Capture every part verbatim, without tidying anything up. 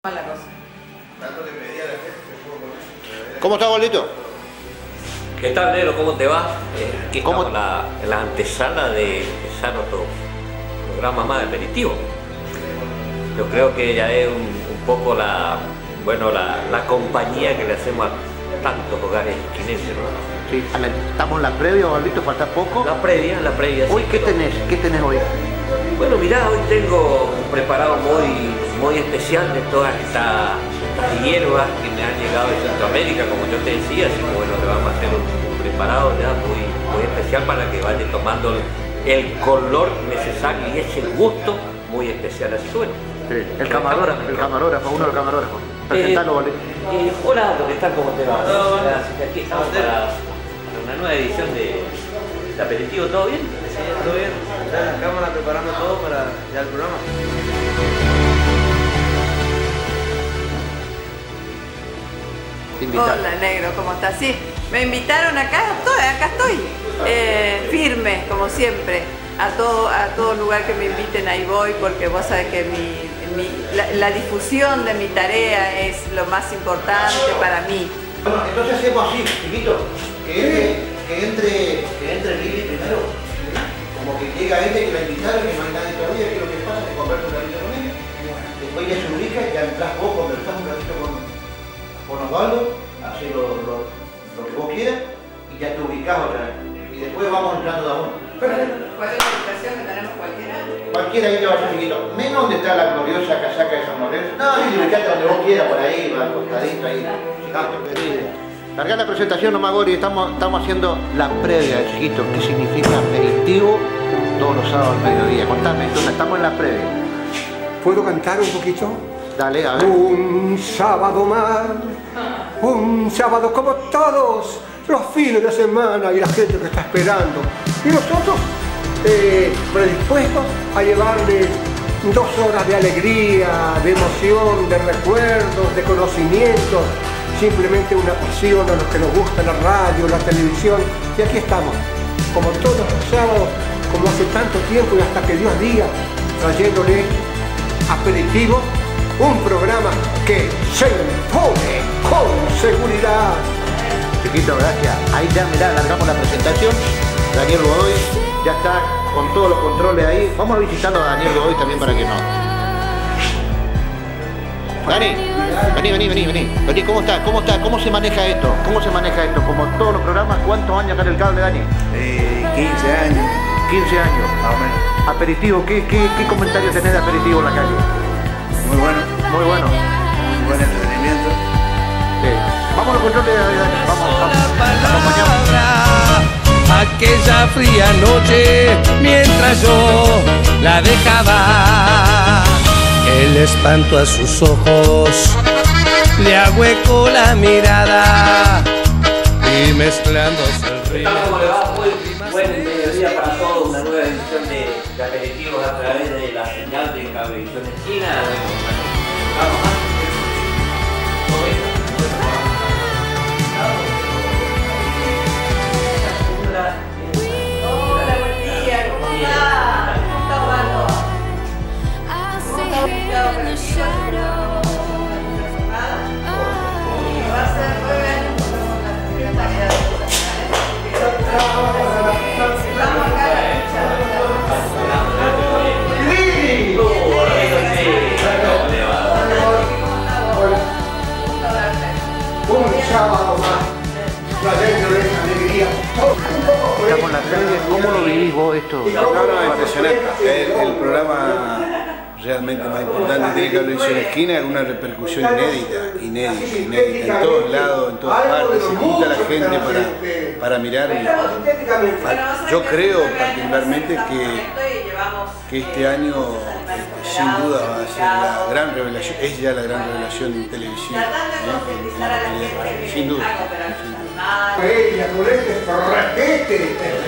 La cosa. ¿Cómo está, Bolito? ¿Qué tal, Nero? ¿Cómo te va? Eh, aquí ¿Cómo? estamos en la, en la antesala de empezar otro programa más de aperitivo. Yo creo que ya es un, un poco la, bueno, la, la compañía que le hacemos a tantos hogares esquinenses, ¿no? Sí, estamos en la previa, Bolito, falta poco. La previa, la previa. Hoy, sí, ¿qué pero... tenés? ¿Qué tenés hoy? Bueno, mirá, hoy tengo un preparado muy, muy especial de todas estas hierbas que me han llegado de Centroamérica, como yo te decía, así que bueno, le vamos a hacer un, un preparado ya muy, muy especial para que vaya tomando el, el color necesario y ese gusto muy especial, así que bueno. Sí, el camarógrafo, el camarógrafo, uno de los camarógrafos. Presentalo, eh, Bolito. Eh, hola, ¿qué tal? ¿Cómo te va? Así que aquí estamos para, para una nueva edición de, de aperitivo, ¿todo bien? Sí, todo bien. Ya en la cámara preparando todo para ya el programa. Hola, negro, ¿cómo estás? Sí, me invitaron acá, estoy, acá estoy, eh, firme, como siempre. A todo, a todo lugar que me inviten ahí voy, porque vos sabés que mi, mi, la, la difusión de mi tarea es lo más importante para mí. Bueno, entonces hacemos así, chiquito, que entre, que entre, que entre Lili primero, como que llega este que la invitaron, que no hay nadie todavía, que es lo que pasa, que conversa un ratito con ella, después ya se ubica, ya entras vos, conversás un ratito con, con Osvaldo, haces lo, lo, lo que vos quieras, y ya te ubicás otra vez, y después vamos entrando de a uno. ¿Cuál es la ubicación que tenemos cualquiera? Cualquiera ahí te va a ser chiquito, menos donde está la gloriosa casaca de San Lorenzo. No, y ubicate donde vos quieras, por ahí, al costadito ahí. Larga la presentación nomás, Gori, estamos, estamos haciendo la previa, chiquito, que significa aperitivo todos los sábados al mediodía. Contame, entonces estamos en la previa. ¿Puedo cantar un poquito? Dale, a ver. Un sábado más, un sábado como todos los fines de semana y la gente que está esperando. Y nosotros eh, predispuestos a llevarles dos horas de alegría, de emoción, de recuerdos, de conocimientos, simplemente una pasión a los que nos gusta la radio, la televisión. Y aquí estamos, como todos los sábados, como hace tanto tiempo y hasta que Dios diga, trayéndole aperitivo, un programa que se impone con seguridad. Chiquito, gracias. Ahí ya, mirá, largamos la presentación. Daniel Godoy ya está con todos los controles ahí. Vamos a visitarlo a Daniel Godoy también para que no. Dani, vení, vení, vení, vení. Vení, ¿cómo está? ¿Cómo está? ¿Cómo se maneja esto? ¿Cómo se maneja esto? Como todos los programas, ¿cuántos años acá en el cable, Dani? Eh, quince años. quince años. Más o menos. Aperitivo, ¿qué, qué, qué comentarios tenés de aperitivo en la calle? Muy bueno. Muy bueno. Muy buen entretenimiento. Sí. Vamos a los controles de Dani. Vamos, vamos. Aquella fría noche, mientras yo la dejaba, el espanto a sus ojos le ahuecó la mirada y mezclándose el río. ¿Cómo le va? Muy buen mediodía para todos, una nueva edición de, de aperitivos a través de la señal de Cablevisión Esquina. Vamos más. Hola, buen día, ¿cómo está? ¿Cómo está Osvaldo? ¿Cómo está ubicado para el día? Va a ser jueves con la primera tarea de cosas, estamos acá para escuchar Un sábado más, trayendo esa alegría. Estamos en la previa. ¿Cómo lo vivís vos esto? No, no, impresionante. El, el programa realmente más importante tiene Cablevisión Esquina, es una repercusión inédita, inédita, inédita, en todos lados, en todas partes, se junta la gente para, para mirar. Y, yo creo particularmente que, que este año sin duda va a ser la gran revelación, es ya la gran revelación televisiva, ¿eh? en la localidad, sin duda. Sin duda. Ella con este requete.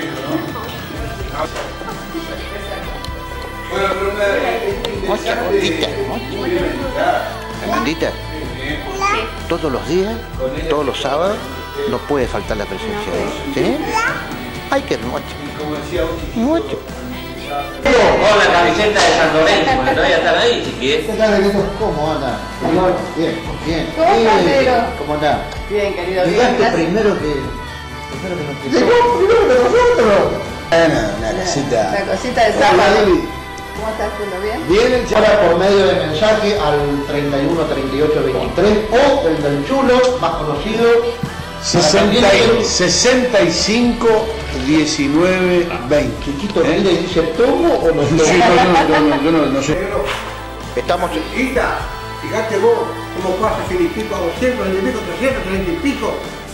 Mocha, gordita, mocha. Fernandita, todos los días, todos los sábados, no puede faltar la presencia de ella. ¿Sí? Ay, qué mocha. Mocha. Con la camiseta de San Lorenzo, porque todavía están ahí, si quieres. ¿Qué tal, Benito? ¿Cómo anda? Bien, bien. ¿Cómo estás, Pedro? ¿Cómo anda? Bien, querido. Bien, Llegaste gracias. primero que... Primero que nos Llegó primero que nosotros. Una, una cosita. La cosita de Hola, sábado. David. ¿Cómo estás, Pedro? ¿Bien? Vienen ahora por medio de mensaje al treinta y uno treinta y ocho veintitrés o el del Chulo, más conocido. sesenta y cinco diecinueve veinte. Chiquito, mira y dice, ¿tomo o no tomo? Sí, no, no, no, yo no, no sé. Negro, Estamos... chiquita, fíjate vos cómo pasa cien y pico a doscientos, cien y pico, trescientos, treinta y pico.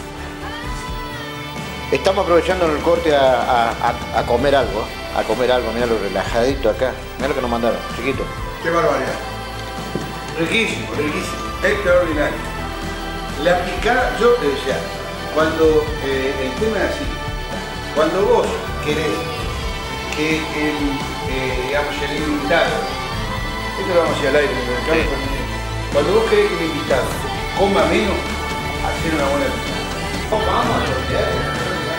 Estamos aprovechando en el corte a, a, a, a comer algo, ¿eh? a comer algo, mira lo relajadito acá, mira lo que nos mandaron, chiquito. Qué barbaridad. Riquísimo, riquísimo, extraordinario. La picada, yo te decía, cuando eh, el tema es así, cuando vos querés que el, eh, digamos, el invitado, esto lo vamos a hacer al aire, pero sí. Cuando vos querés que el invitado coma menos, hacer una buena picada. Vamos a sortear.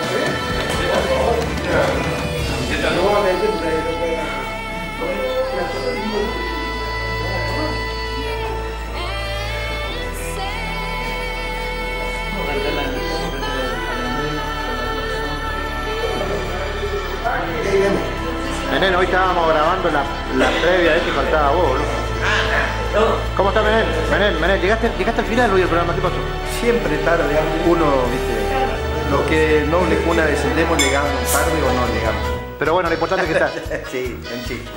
Menén, hoy estábamos grabando la, la previa de este y faltaba vos, ¿no? ¿Cómo está Menén? Menén, Menén, ¿llegaste, llegaste al final hoy del programa? ¿Qué pasó? Siempre tarde, uno, viste, lo que no le cuna descendemos, llegamos tarde o no llegamos. Pero bueno, lo importante es que estás. Sí, en sí.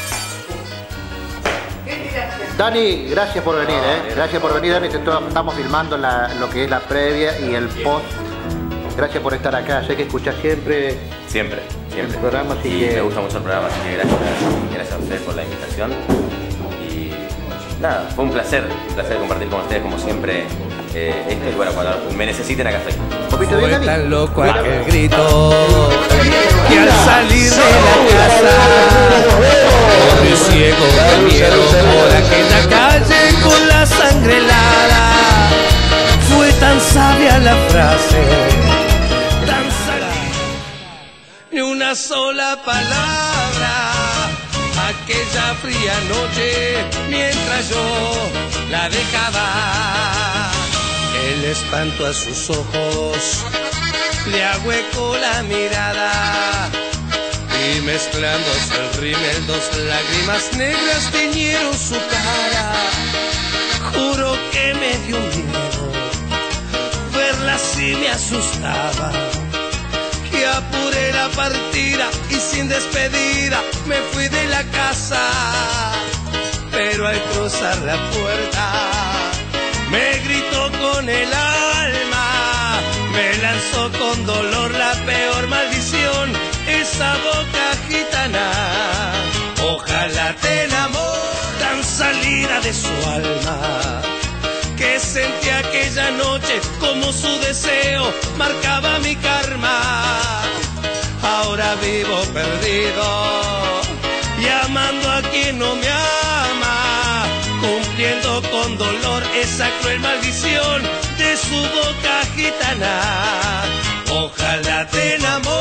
Dani, gracias por venir, ¿eh? Gracias por venir, Dani. Te estoy- Estamos filmando la- lo que es la previa y el post. Gracias por estar acá. Sé que escuchás siempre Siempre, siempre. el programa, así Y que... me gusta mucho el programa, así que gracias, gracias a ustedes por la invitación. Y nada, fue un placer, un placer compartir con ustedes como siempre eh, esto. Y bueno, cuando me necesiten acá estoy. ¿Viste bien, Fue Dani? tan loco aquel grito que al salir de la casa corrió ciego de miedo por aquella calle con la sangre helada. Fue tan sabia la frase, tan salida, ni una sola palabra. Aquella fría noche mientras yo la dejaba, el espanto a sus ojos le ahuecó la mirada y mezclándose el rímel dos lágrimas negras teñieron su cara. Juro que me dio miedo, verla así me asustaba, que apuré la partida y sin despedida me fui de la casa. Pero al cruzar la puerta me gritó con el alma, me lanzó con dolor la peor maldición, esa boca gitana. Ojalá te enamore, tan salida de su alma, que sentí aquella noche como su deseo marcaba mi karma. Ahora vivo perdido y amando a quien no me ama, cumpliendo con dolor esa cruel maldición de su boca gitana. Ojalá te enamores,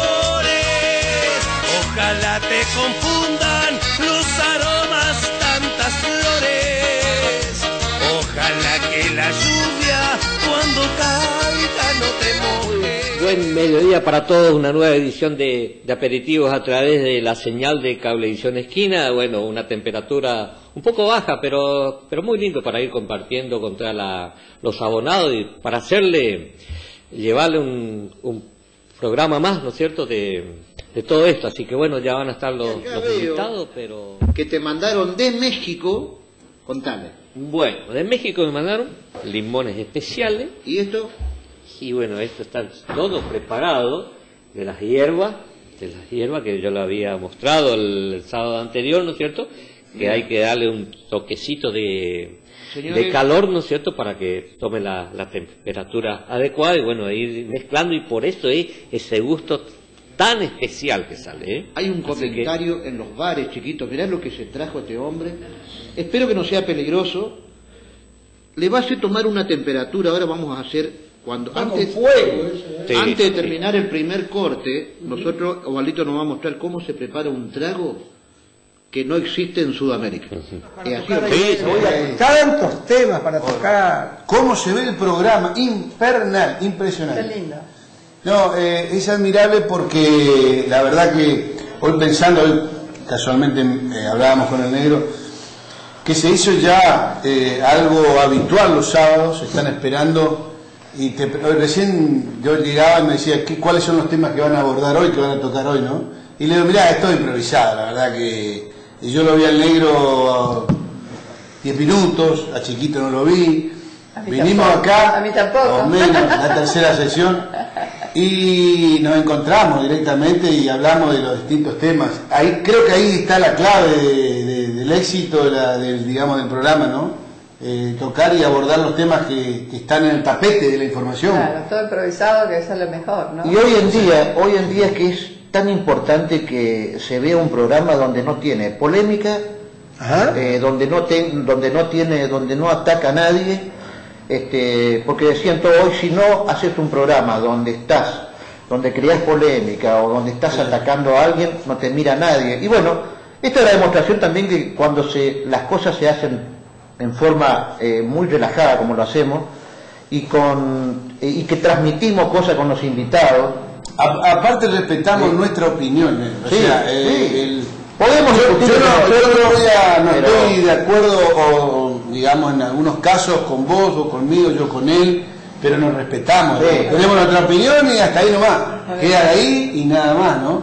ojalá te confundan los aromas tantas flores, ojalá que la lluvia cuando caiga no te moje. Buen mediodía para todos, una nueva edición de, de aperitivos a través de la señal de Cablevisión Esquina. Bueno, una temperatura un poco baja, pero, pero muy lindo para ir compartiendo contra la, los abonados y para hacerle, llevarle un, un programa más, ¿no es cierto?, de, de todo esto. Así que bueno, ya van a estar los, Acá los veo invitados, pero... que te mandaron de México, contale. Bueno, de México me mandaron limones especiales. ¿Y esto? Y bueno, esto está todo preparado de las hierbas, de las hierbas que yo lo había mostrado el, el sábado anterior, ¿no es cierto? Que hay que darle un toquecito de, de calor, ¿no es cierto? Para que tome la, la temperatura adecuada y bueno, ir mezclando y por eso es ese gusto tan especial que sale, ¿eh? Hay un Así comentario en los bares, chiquitos. Mirá lo que se trajo este hombre. Espero que no sea peligroso. Le va a hacer tomar una temperatura. Ahora vamos a hacer Cuando Está antes, con fuego ese, ¿eh? Sí, antes de sí. terminar el primer corte, nosotros, Osvaldito nos va a mostrar cómo se prepara un trago que no existe en Sudamérica. Es así, ¿o no? Sí, sí. Tantos temas para tocar. ¿Cómo se ve el programa? Infernal, impresionante. Qué lindo. No, eh, es admirable porque la verdad que hoy pensando, hoy casualmente eh, hablábamos con el negro, que se hizo ya eh, algo habitual los sábados, están esperando, y te, recién yo llegaba y me decía, ¿qué, ¿cuáles son los temas que van a abordar hoy, que van a tocar hoy, no? Y le digo, mirá, esto es improvisado, la verdad que y yo lo vi al negro diez minutos, a Chiquito no lo vi, A mí vinimos tampoco. acá, A mí tampoco. o menos, la tercera sesión, y nos encontramos directamente y hablamos de los distintos temas. Ahí creo que ahí está la clave de, de, del éxito de la, del, digamos, del programa, ¿no? Eh, tocar y abordar los temas que, que están en el tapete de la información. Claro, todo improvisado, que eso es lo mejor, ¿no? Y hoy en día, hoy en día es que es tan importante que se vea un programa donde no tiene polémica, eh, donde no ten, donde no tiene, donde no ataca a nadie, este, porque siento hoy si no haces un programa donde estás, donde creas polémica o donde estás atacando a alguien, no te mira nadie. Y bueno, esta es la demostración también que cuando se las cosas se hacen en forma eh, muy relajada como lo hacemos y con eh, y que transmitimos cosas con los invitados. A, aparte respetamos sí. nuestra opinión, ¿eh? o sí, sea, eh, sí. el, podemos yo, discutir yo, no, yo no, voy a, no pero... estoy de acuerdo o digamos en algunos casos con vos o conmigo, yo con él, pero nos respetamos, sí. ¿no? Tenemos nuestra opinión y hasta ahí nomás, queda ahí y nada más, ¿no?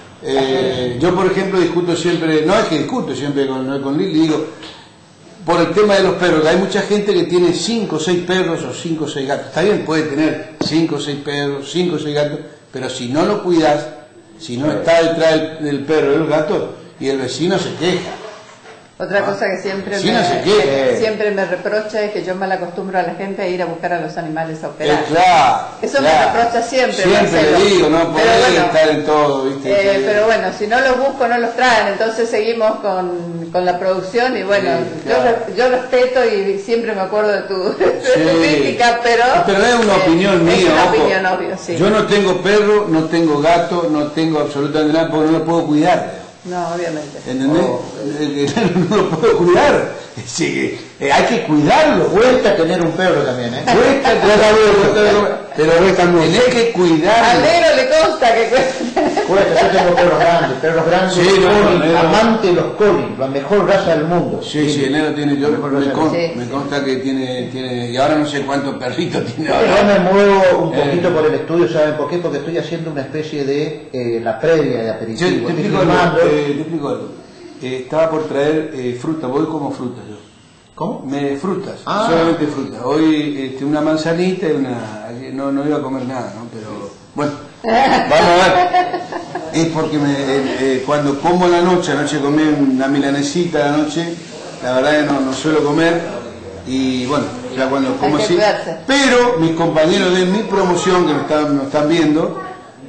Eh, yo por ejemplo discuto siempre, no es que discuto siempre con, con Lili, digo, por el tema de los perros, hay mucha gente que tiene cinco o seis perros o cinco o seis gatos, está bien, puede tener cinco o seis perros, cinco o seis gatos, pero si no lo cuidas, si no está detrás del, del perro y del gato, y el vecino se queja. Otra cosa que siempre Sí, me, no sé qué. que siempre me reprocha es que yo mal acostumbro a la gente a ir a buscar a los animales a operar. Eh, claro, Eso claro. me reprocha siempre. Siempre Marcelo. le digo, no podés Pero bueno, estar en todo, ¿viste? Eh, pero bueno, si no los busco, no los traen. Entonces seguimos con, con la producción y bueno, Sí, claro. yo, yo respeto y siempre me acuerdo de tu, de Sí. tu crítica, pero... Pero es una eh, opinión mía, Es una ojo. opinión, obvio, sí. Yo no tengo perro, no tengo gato, no tengo absolutamente nada porque no lo puedo cuidar. No, obviamente. ¿Entendés? Oh. No lo puedo cuidar. Sí, eh, hay que cuidarlo. Cuesta tener un perro también, ¿eh? Cuesta tenerlo, pero tenés que Al cuidarlo. negro le consta que cuesta. Cuesta, yo tengo perros grandes, perros grandes, Sí, no, collie, no, no. amante de los collie, la mejor raza del mundo. Sí, sí, el negro tiene, yo me, con, Sí, me sí. consta que tiene, tiene, y ahora no sé cuántos perritos tiene Yo ahora. me muevo un Eh. poquito por el estudio, ¿saben por qué? Porque estoy haciendo una especie de eh, la previa de Yo aperitivo. te Estoy explico algo, filmando. eh, te explico algo. Eh, estaba por traer eh, fruta, voy como fruta yo. ¿Cómo? Me, frutas, Ah. solamente frutas. Hoy este, una manzanita y una... No, no iba a comer nada, ¿no? Pero bueno, vamos a ver. Es porque me, eh, eh, cuando como a la noche, anoche comí una milanesita a la noche, la verdad que no, no suelo comer y bueno, ya cuando como que así. cuidarse. Pero mis compañeros de mi promoción que me están, me están viendo,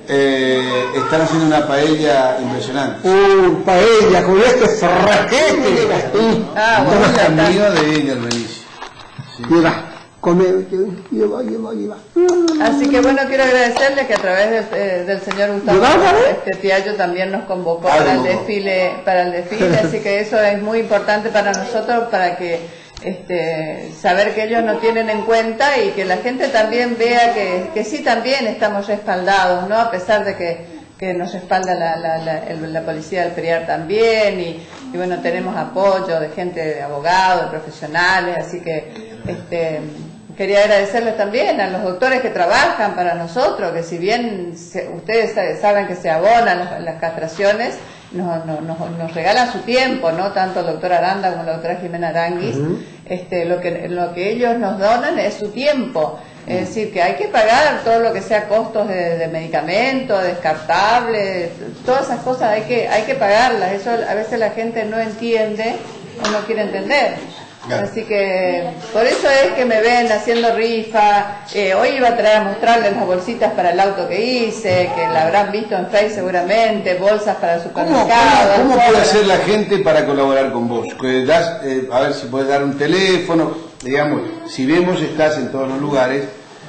eh, están haciendo una paella impresionante. Uh, paella con estos raquetes. Ah, Muy bueno, ya está. amigo de ella, el Benicio. Sí. Lleva, come, lleva, lleva, lleva. Así que bueno, quiero agradecerles que a través de, eh, del señor Gustavo ¿Llevaba, eh? este Piallo también nos convocó Ah, para el convocó. desfile, para el desfile, así que eso es muy importante para nosotros, para que este, saber que ellos nos tienen en cuenta y que la gente también vea que, que sí también estamos respaldados, ¿no? A pesar de que, que nos respalda la, la, la, el- la policía del Priar también y, y bueno, tenemos apoyo de gente, de abogados, de profesionales, así que este, quería agradecerles también a los doctores que trabajan para nosotros, que si bien se- ustedes sa- saben que se abonan las, las castraciones, nos, nos, nos, nos regalan su tiempo, ¿no? Tanto el doctor Aranda como la doctora Jimena Aranguis, este, lo que, lo que ellos nos donan es su tiempo. Es decir, que hay que pagar todo lo que sea costos de, de medicamentos, descartables, todas esas cosas hay que, hay que pagarlas. Eso a veces la gente no entiende o no quiere entender. Claro. Así que por eso es que me ven haciendo rifa. Eh, hoy iba a traer a mostrarles las bolsitas para el auto que hice, que la habrán visto en Facebook seguramente, bolsas para el ¿Cómo, supermercado. cómo, cómo puede todo. hacer la gente para colaborar con vos? Que das, eh, a ver si puedes dar un teléfono, digamos, si vemos estás en todos los lugares,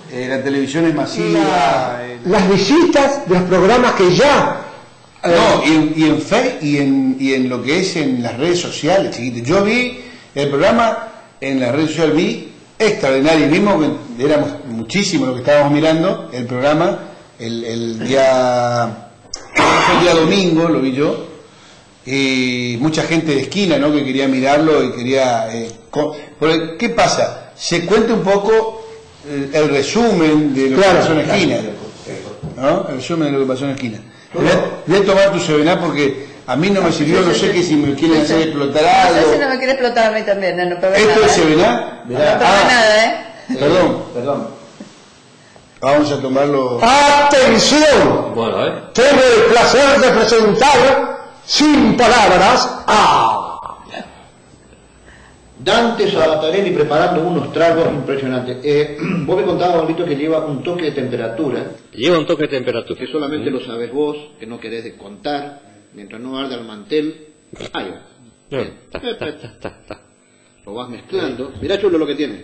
eh, la televisión es masiva. La- eh, las visitas de los programas que ya... eh, No, y en, y en fe y en, y en lo que es en las redes sociales, chiquito. Yo vi el programa en las redes sociales, vi extraordinario, y vimos que éramos muchísimos los que estábamos mirando el programa el, el día el día domingo, lo vi yo, y mucha gente de esquina, ¿no?, que quería mirarlo y quería... Eh, co- porque, ¿qué pasa? Se cuenta un poco el, el resumen de lo Claro, que pasó en la claro. esquina, ¿no? El resumen de lo que pasó en la esquina. Voy a, voy a tomar tu Sevená porque a mí no me sirvió, no sé qué si me quieren hacer explotar No sé si algo. no me quiere explotar a mí también, no, no probé ¿Esto nada. es ¿eh? Sevená? No probé nada, ¿eh? Perdón, Perdón. vamos a tomarlo. ¡Atención! Bueno, a ver. Tengo el placer de presentar, sin palabras, a... Dante Sabatarelli preparando unos tragos impresionantes. Eh, vos me contabas, Pablito, que lleva un toque de temperatura, Lleva un toque de temperatura. que solamente lo sabes vos, que no querés de contar, mientras no arda el mantel. Ahí va. No, Bien. ta, ta, ta, ta, ta. Lo vas mezclando. Mirá, chulo, lo que tiene.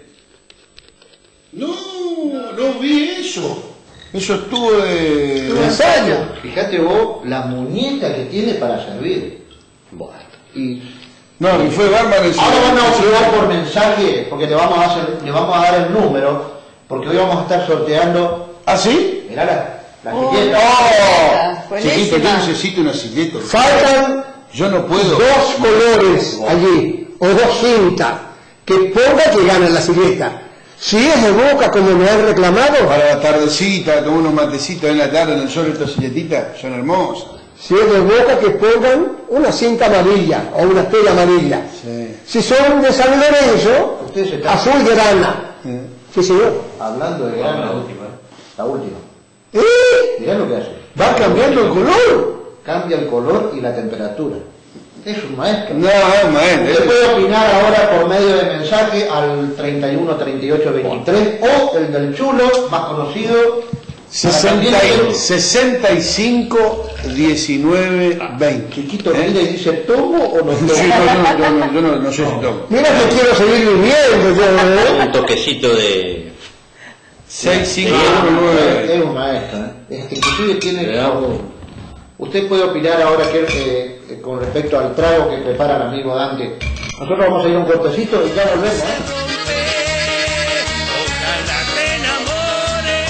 No, no vi eso. Eso estuvo de... Un ensayo. Fíjate vos la muñeca que tiene para servir. Bueno. Y No, y fue bárbaro eso. ahora van a observar por mensaje, porque le vamos a hacer, le vamos a dar el número, porque hoy vamos a estar sorteando. ¿Ah, sí? Mirá la, la Oh, silleta. buenísima, Chiquito, yo buenísima. necesito una silleta. Faltan Yo no puedo. dos colores allí, o dos cintas, que ponga que gane la silleta. Si es de Boca, como me han reclamado, Para la tardecita, tomar unos matecitos en la tarde en el sol, estas silletitas son hermosas. si es de Boca, que pongan una cinta amarilla o una tela amarilla. Sí. Si son de San Lorenzo, Ustedes están- azul grana. Sí. Sí, señor. Hablando de grana, la última. La última. ¿Eh? Mirá lo que hace. Va cambiando el color. Cambia el color y la temperatura. Es un maestro. No, no, maestro. Usted puede opinar ahora por medio de mensaje al treinta y uno treinta y ocho veintitrés o el del chulo, más conocido. sesenta, sesenta y cinco, diecinueve, veinte. Chiquito, mira y dice, ¿tomo o no tomo? Sí, no, yo, no- yo no, yo no, no sé si tomo. Mira que quiero seguir viviendo yo, ¿eh? Un toquecito de... seis, cinco, Es nueve. un maestro, ¿eh? Este, inclusive tiene... Veamos. Usted puede opinar ahora que, eh, eh, con respecto al trago que prepara el amigo Dante. Nosotros vamos a ir a un cortecito y ya volvemos, ¿eh? Ojalá te enamores,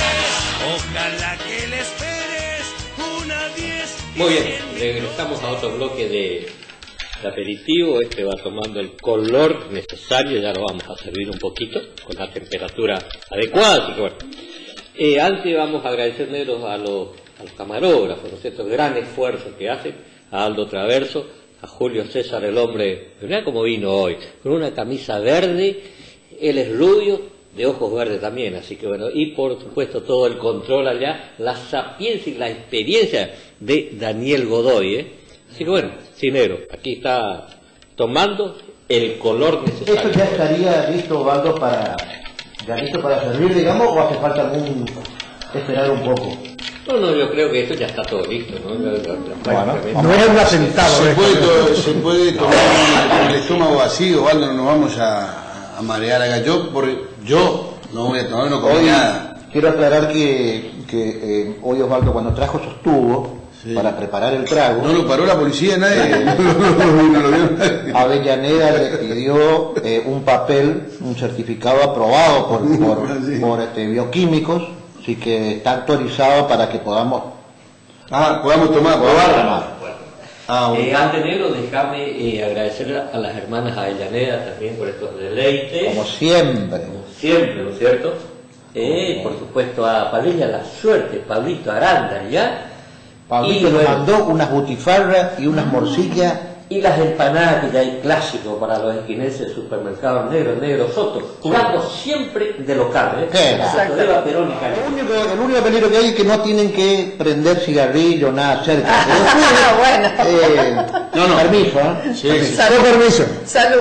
ojalá que le esperes una diez. Muy bien, regresamos a otro bloque de, de aperitivo. Este va tomando el color necesario, ya lo vamos a servir un poquito con la temperatura adecuada. Así que bueno, eh, antes vamos a agradecer, negros, a los, a los camarógrafos, ¿no es cierto? El gran esfuerzo que hacen, a Aldo Traverso, a Julio César, el hombre, mirá cómo vino hoy, con una camisa verde, él es rubio, de ojos verdes también, así que bueno, y por supuesto todo el control allá, la sapiencia y la experiencia de Daniel Godoy, ¿eh? Así que bueno, sí, negro, aquí está tomando el color ¿Esto necesario. ya estaría listo, Osvaldo, para, ya listo para servir, digamos, o hace falta algún esperar un poco? No, no, yo creo que esto ya está todo listo, ¿no? La- la- la- prácticamente. No es un atentado. Se ¿eh? puede, to- se puede tomar con el estómago vacío, Waldo, no nos vamos a, a marear acá. Yo, por, yo no voy a tomar, no comí Hoy nada. quiero aclarar que, que eh, hoy Osvaldo cuando trajo esos tubos Sí. para preparar el trago, No lo paró la policía, nadie. No lo vio nadie. Avellaneda le pidió eh, un papel, un certificado aprobado por, por, Sí. por, este, bioquímicos, así que está autorizado para que podamos Ah, podamos tomar, probar. probar. Ah, Eh, bueno. antes, negro, déjame eh, agradecer a las hermanas Avellaneda también por estos deleites. Como siempre. Siempre, ¿no es cierto? Eh, por supuesto a Pablilla la suerte, Pablito Aranda, ¿ya? Pablito Y nos bueno. mandó unas butifarras y unas morcillas. Y las empanadas que ya hay clásico para los esquineses del supermercado negro, negro Soto, jugando siempre de local, ¿eh? ¿Qué? Exacto, de la Perón y El Cali. único, el único peligro que hay es que no tienen que prender cigarrillo, nada cerca. Bueno. Eh, No, no. Permiso, ¿eh? Sí, sí. Con permiso. Salud.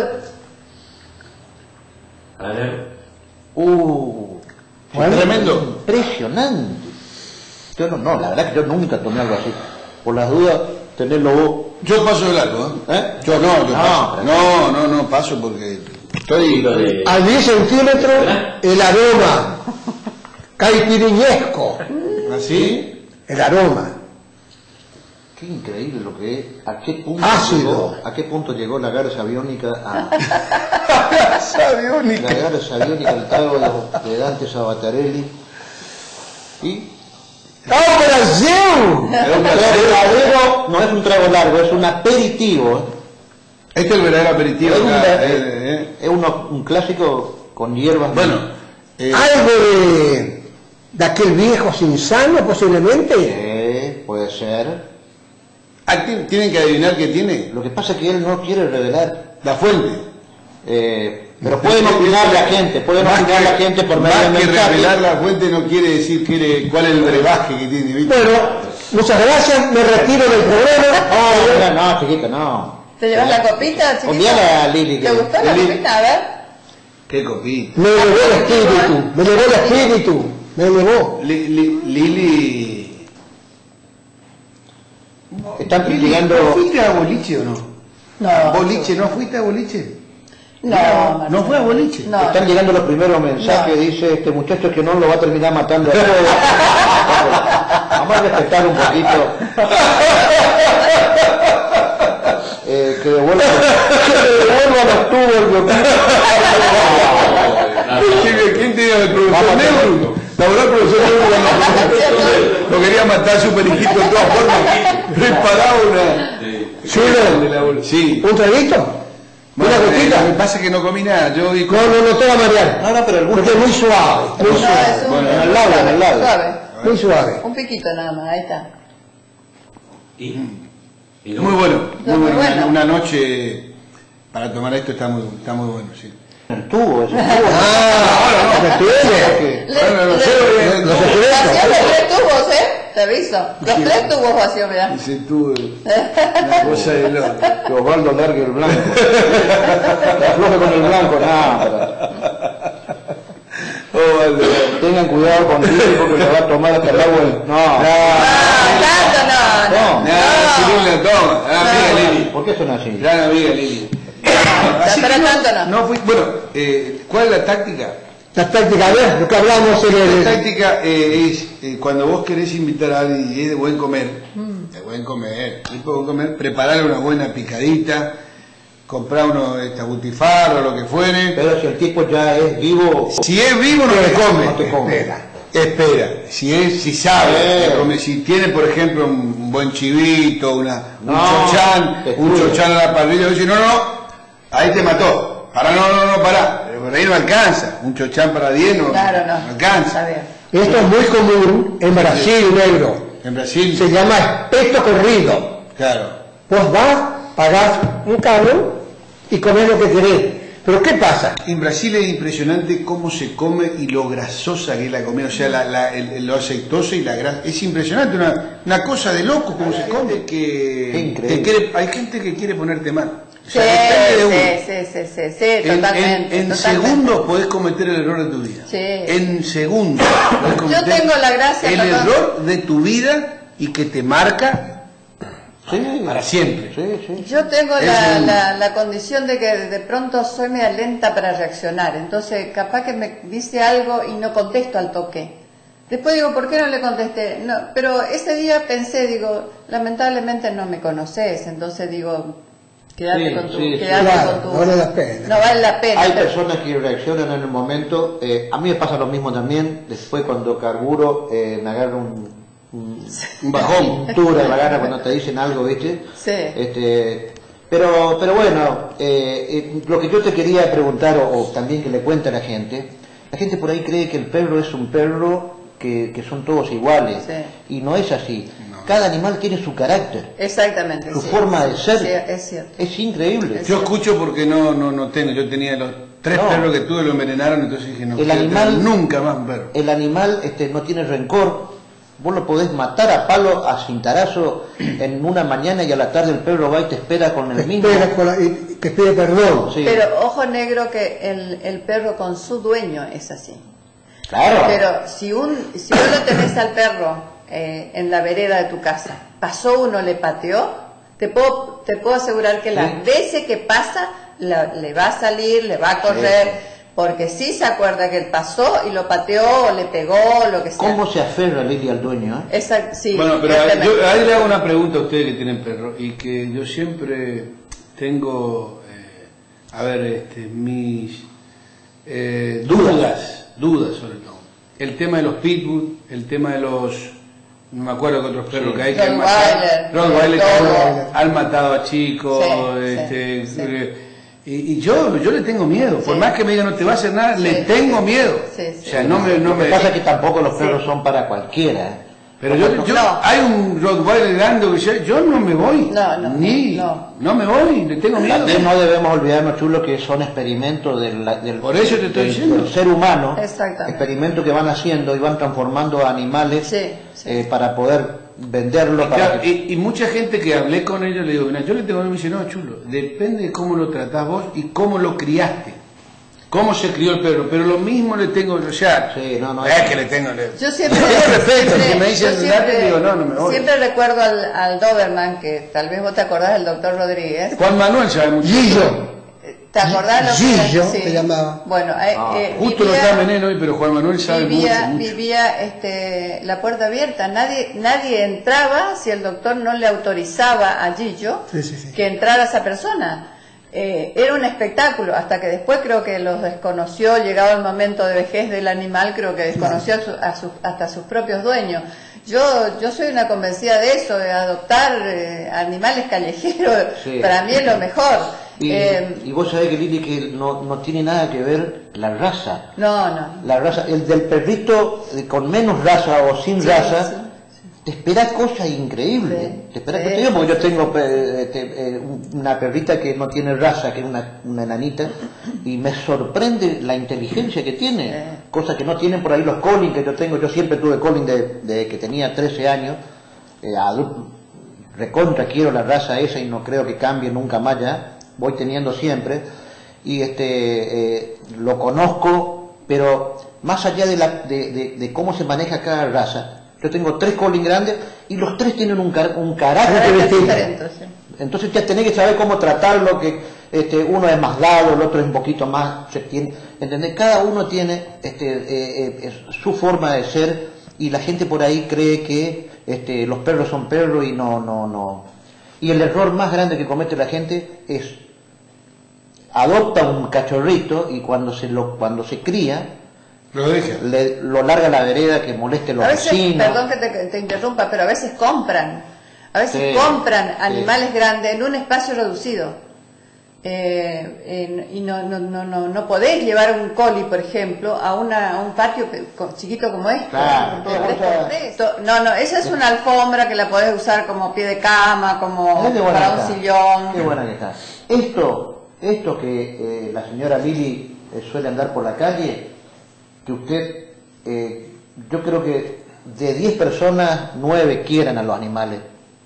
A ver. Uh, Bueno, tremendo. Impresionante. Yo no, no, la verdad que yo nunca tomé algo así. Por las dudas, tenerlo vos. Yo paso de largo, ¿eh? ¿Eh? Yo no, yo No, paso. pero- No, no, no, paso porque estoy... Lo de- A diez centímetros, el aroma. caipiriñesco, ¿Así? el aroma. Qué increíble lo que es, a qué punto Ácido. llegó, a qué punto llegó la garza aviónica a Garza aviónica. la garza aviónica al trago de, de Dante Sabatarelli. Y ¡Oh, Brasil! es un verdadero, no es un trago largo, es un aperitivo. ¿eh? Este es el verdadero aperitivo. Es un, acá, ver- eh, eh. es uno- un clásico con hierbas. Bueno, eh, Algo de, de aquel viejo Cinzano, posiblemente. Eh, puede ser. ah, ti- tienen que adivinar qué tiene. Lo que pasa es que él no quiere revelar. La fuente. Eh, pero pueden opinar la gente, pueden Más opinar que- la gente por medio de Más que mensajes. revelar la fuente no quiere decir que le- cuál es el brebaje que tiene, ¿viste? Bueno, muchas gracias, me retiro del programa. No, mira, no, chiquito, no. ¿Te llevas la copita, chiquito? Envíala a Lili. ¿Te que- gustó la Lili. copita? A ver. Qué copita. Me elevó el espíritu, me elevó el espíritu, me elevó. Li- li- Lili. Están Lili, criticando. ¿no fuiste a boliche o no? No. ¿Boliche? ¿No fuiste a boliche? No, ¿No no, fue a boliche? No. Están llegando los primeros mensajes, No. dice este muchacho que no lo va a terminar matando a todos. Vamos a respetar un poquito. Eh, que devuelva, que devuelva los tubos. ¿Quién quién te dio el profesor Vamos a hacer- Negro? La verdad, el profesor Negro cuando lo quería matar super hijito de todas formas. Preparaba una. Chulo. De la bol- Sí. ¿Un traguito? ¿Una Bueno, gotita? Lo que pasa es que no comí nada. Yo vi No, no, no te va a marear. No, no, pero el gusto. Porque es muy suave, muy No, suave. es un... Bueno, en el labio, en el labio. Suave. Muy suave. Un piquito nada más, ahí está. Y, y no- Muy bueno, No, muy muy bueno. bueno. Una, una noche para tomar esto está muy, está muy bueno, sí. El tubo, ese tubo. Ah, lo que tiene. Le- Bueno, no le- sé, Los no, Vacío secretos. los tres tubos, ¿eh? Te aviso. Los tres tubos vacíos, mirá. Dice tú, una cosa de loco. Que Osvaldo largue el blanco. Que afloje con el blanco, nada. Oh, vale. Tengan cuidado con Lili porque le va a tomar hasta el agua. No. Ah, tanto no, no. No. Nada, si no la toma. Ah, amiga Lili. ¿Por qué son así? Gran amiga Lili. Así Pero que no- tanto no. no fui, bueno, eh, ¿cuál es la táctica? La táctica, a ver, lo que hablamos en La el... táctica eh, es eh, cuando vos querés invitar a alguien y es de buen comer, de buen comer, tipo de buen comer, prepararle una buena picadita, comprar unos este, butifarra o lo que fuere. Pero si el tipo ya es vivo, Si es vivo no te come. no te come. Espera. Espera, si es, si sabe, Eh. te come. Si tiene por ejemplo un buen chivito, una, No, un chochán, te un juro. chochán a la parrilla, dice, no, no, ahí te mató. Pará, no, no, no, pará. Pero por ahí no alcanza. Un chochán para diez no, Claro, no. no alcanza. Está bien. Esto es muy común en Brasil, negro. En Brasil, Se llama espeto corrido. claro. Vos vas, pagás un carro y comés lo que querés. Pero ¿qué pasa? En Brasil es impresionante cómo se come y lo grasosa que es la comida, o sea, la, la- el- el- lo aceitoso y la grasa. Es impresionante, una, una cosa de loco cómo se come que Qué increíble. te quiere- hay gente que quiere ponerte mal. O Sí, sea, depende de uno. sí, sí, sí, sí, sí, En, totalmente. en- en totalmente. segundos podés cometer el error de tu vida. Sí. En segundos podés cometer tengo la gracia, el perdón. error de tu vida y que te marca sí, para siempre. sí, sí. Yo tengo Es la, un- la, la condición de que de pronto soy media lenta para reaccionar, entonces capaz que me dice algo y no contesto al toque. Después digo, ¿por qué no le contesté? No, pero ese día pensé, digo, lamentablemente no me conoces, entonces digo, quédate Sí, con tu... sí, sí. quédate Claro, con tu no vale la pena. No vale la pena. Hay pero- personas que reaccionan en el momento. eh, a mí me pasa lo mismo también. Después cuando carburo eh, me agarra un, un, Un bajón. pintura en la gana cuando te dicen algo, ¿viste? Sí. Este, pero, pero bueno, eh, eh, lo que yo te quería preguntar o, o también que le cuente a la gente, la gente por ahí cree que el perro es un perro que, que son todos iguales Sí. y no es así. Cada animal tiene su carácter, Exactamente. su sí, forma sí, de ser. sí, es cierto. Es increíble. Yo escucho porque no, no, no tengo, yo tenía los tres No. perros que tuve, lo envenenaron, entonces dije, no El quiero animal- tener nunca más un perro. El animal este, no tiene rencor. Vos lo podés matar a palo, a cintarazo en una mañana y a la tarde el perro va y te espera con el mismo. Espera con la- y- que pide perdón. Sí. Pero ojo negro que el, el perro con su dueño es así. Claro. Pero si un si vos lo tenés al perro eh, en la vereda de tu casa, pasó uno, le pateó, te puedo, te puedo asegurar que las Sí. veces que pasa, la- le va a salir, le va a correr, porque sí se acuerda que él pasó y lo pateó, o le pegó, lo que sea. ¿Cómo se aferra Lili al dueño? ¿eh? Exacto, sí. Bueno, pero yo, ahí le hago una pregunta a ustedes que tienen perro y que yo siempre tengo, eh, a ver, este, mis eh, dudas, dudas sobre todo. El tema de los pitbull, el tema de los, no me acuerdo qué otros perros Sí. que hay que han Rottweiler, matado, Rottweiler, todo. han matado a chicos, Sí, este, sí, eh, Y, y yo, yo le tengo miedo, por Sí. más que me digan no te va a hacer nada, Sí, le tengo sí, miedo. sí, sí. O sea, no me, no Lo me. que pasa es que tampoco los perros son para cualquiera. ¿eh? Pero yo, yo No. hay un Rottweiler grande que yo, yo no me voy. No, no, Ni, no. no me voy, le tengo miedo. También no debemos olvidarnos, Chulo, que son experimentos del, del, Por eso te estoy del- diciendo. del ser humano. Exactamente. Experimentos que van haciendo y van transformando a animales Sí, sí. eh, para poder venderlo. Y, Para claro, que- y- y mucha gente que hablé con ellos le digo, mira, yo le tengo miedo, me dice, no, Chulo, depende de cómo lo tratás vos y cómo lo criaste. Cómo se crió el perro, pero lo mismo le tengo, o sea, Sí, no, no, es es- que le tengo, le, Yo siempre, le tengo respeto, siempre- que me dicen, yo date, siempre- digo, no, no me voy. Siempre recuerdo al, al Doberman, que tal vez vos te acordás del doctor Rodríguez. Juan Manuel sabe mucho. Gillo. ¿Te acordás lo que Gillo, sí. se llamaba. Bueno, eh, Ah, eh, Justo no vivía- está Veneno hoy, pero Juan Manuel sabe vivía, mucho, mucho. vivía este, la puerta abierta, nadie, nadie entraba si el doctor no le autorizaba a Gillo Sí, sí, sí. que entrara esa persona. Eh, era un espectáculo, hasta que después creo que los desconoció, llegado el momento de vejez del animal, creo que desconoció a su- a sus- hasta a sus propios dueños. Yo, yo soy una convencida de eso, de adoptar eh, animales callejeros, Sí. para mí es lo mejor. y, Eh, y vos sabés que Lili, que no, no tiene nada que ver la raza. no, no. La raza, el del perrito eh, con menos raza o sin Sí, raza, sí. te espera cosas increíbles. Sí, Te espera sí, cosas increíbles, porque sí, yo tengo eh, este, eh, una perrita que no tiene raza, que es una, una enanita, y me sorprende la inteligencia que tiene, Sí. cosas que no tienen por ahí los Collins que yo tengo. Yo siempre tuve Collins de, de que tenía trece años, eh, adulto, recontra quiero la raza esa y no creo que cambie nunca más ya, voy teniendo siempre, y este eh, lo conozco, pero más allá de, la, de, de, de cómo se maneja cada raza, yo tengo tres Collins grandes y los tres tienen un, car un carácter Carácter distinto. diferente, sí. Entonces ya tenés que saber cómo tratarlo, que este, uno es más dado, el otro es un poquito más, se tiene, ¿entendés? Cada uno tiene este, eh, eh, su forma de ser y la gente por ahí cree que este, los perros son perros y no, no, no. Y el error más grande que comete la gente es adopta un cachorrito y cuando se lo, cuando se cría, Lo deja. le, lo larga a la vereda que moleste a los A veces, vecinos. perdón que te, te interrumpa, pero a veces compran, a veces Sí, compran sí. animales grandes en un espacio reducido. Eh, en- y no, no, no, no, no podés llevar un coli, por ejemplo, a, una, a un patio pe- co- chiquito como este. Claro, de toda tres cosa- por tres. To- No, no, esa es una alfombra que la podés usar como pie de cama, como Mirá qué buena para que un está. sillón. Qué buena que está. Esto, esto que eh, la señora Lili eh, suele andar por la calle, que usted, eh, yo creo que de diez personas, nueve quieran a los animales.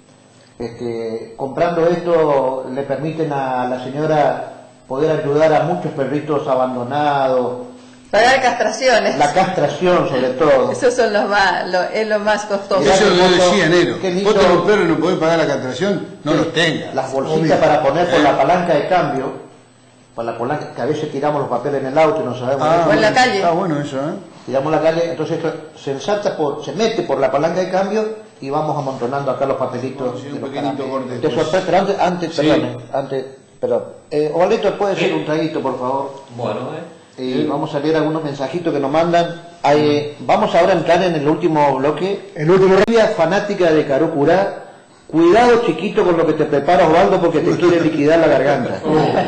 Este, comprando esto le permiten a la señora poder ayudar a muchos perritos abandonados, Pagar castraciones. la castración sobre todo. Esos son los más, lo, es lo más costoso. Mirá Eso qué lo lindo, decía Nero. qué lindo. Vos tenés un perro y no podés pagar la castración, no los tengas. Las bolsitas para poner por la palanca de cambio, por la palanca, que a veces tiramos los papeles en el auto y no sabemos. Ah, O en la bueno, calle. Está bueno eso, ¿eh? Tiramos la calle, entonces esto se ensarta por, se mete por la palanca de cambio y vamos amontonando acá los papelitos. Sí, de un los pequeñito caramelos. corte Te después. sorprende, pero antes, antes, Sí. perdón, eh, antes, perdón. Eh, Ovalito, ¿puede ser un traguito, por favor? Bueno, eh. Y vamos a leer algunos mensajitos que nos mandan. Hay- vamos ahora a entrar en el último bloque. El último Ella fanática de Carúcura. Cuidado, chiquito, con lo que te prepara Osvaldo porque te quiere liquidar la garganta.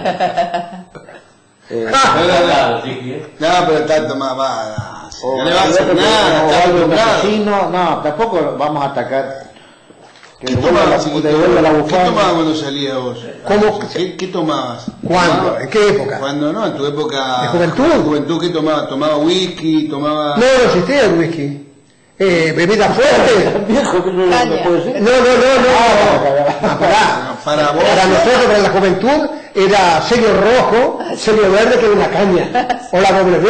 Eh, No, no, no. Sí, sí, eh. No, pero tanto más va. o No le va a hacer cuidado que nada, está Osvaldo es un acostumbrado. asesino. No, tampoco vamos a atacar. Que ¿Qué devuelva tomabas, la, chiquito? devuelva la ¿Qué bufanda. tomabas cuando salías vos? ¿Cómo? ¿Qué, qué tomabas? ¿Cuándo? ¿Tomabas? ¿En qué época? Cuando no, en tu época... ¿De juventud? ¿De juventud qué tomabas? ¿Tomaba whisky? ¿Tomaba...? No, no existía el whisky. Eh, bebida fuerte. Viejo, que no Caña. no puede ser. No, no, no, no. Ah, Pará. Para vos... Para nosotros, para la juventud, era sello rojo, sello verde, que era una caña. O la W.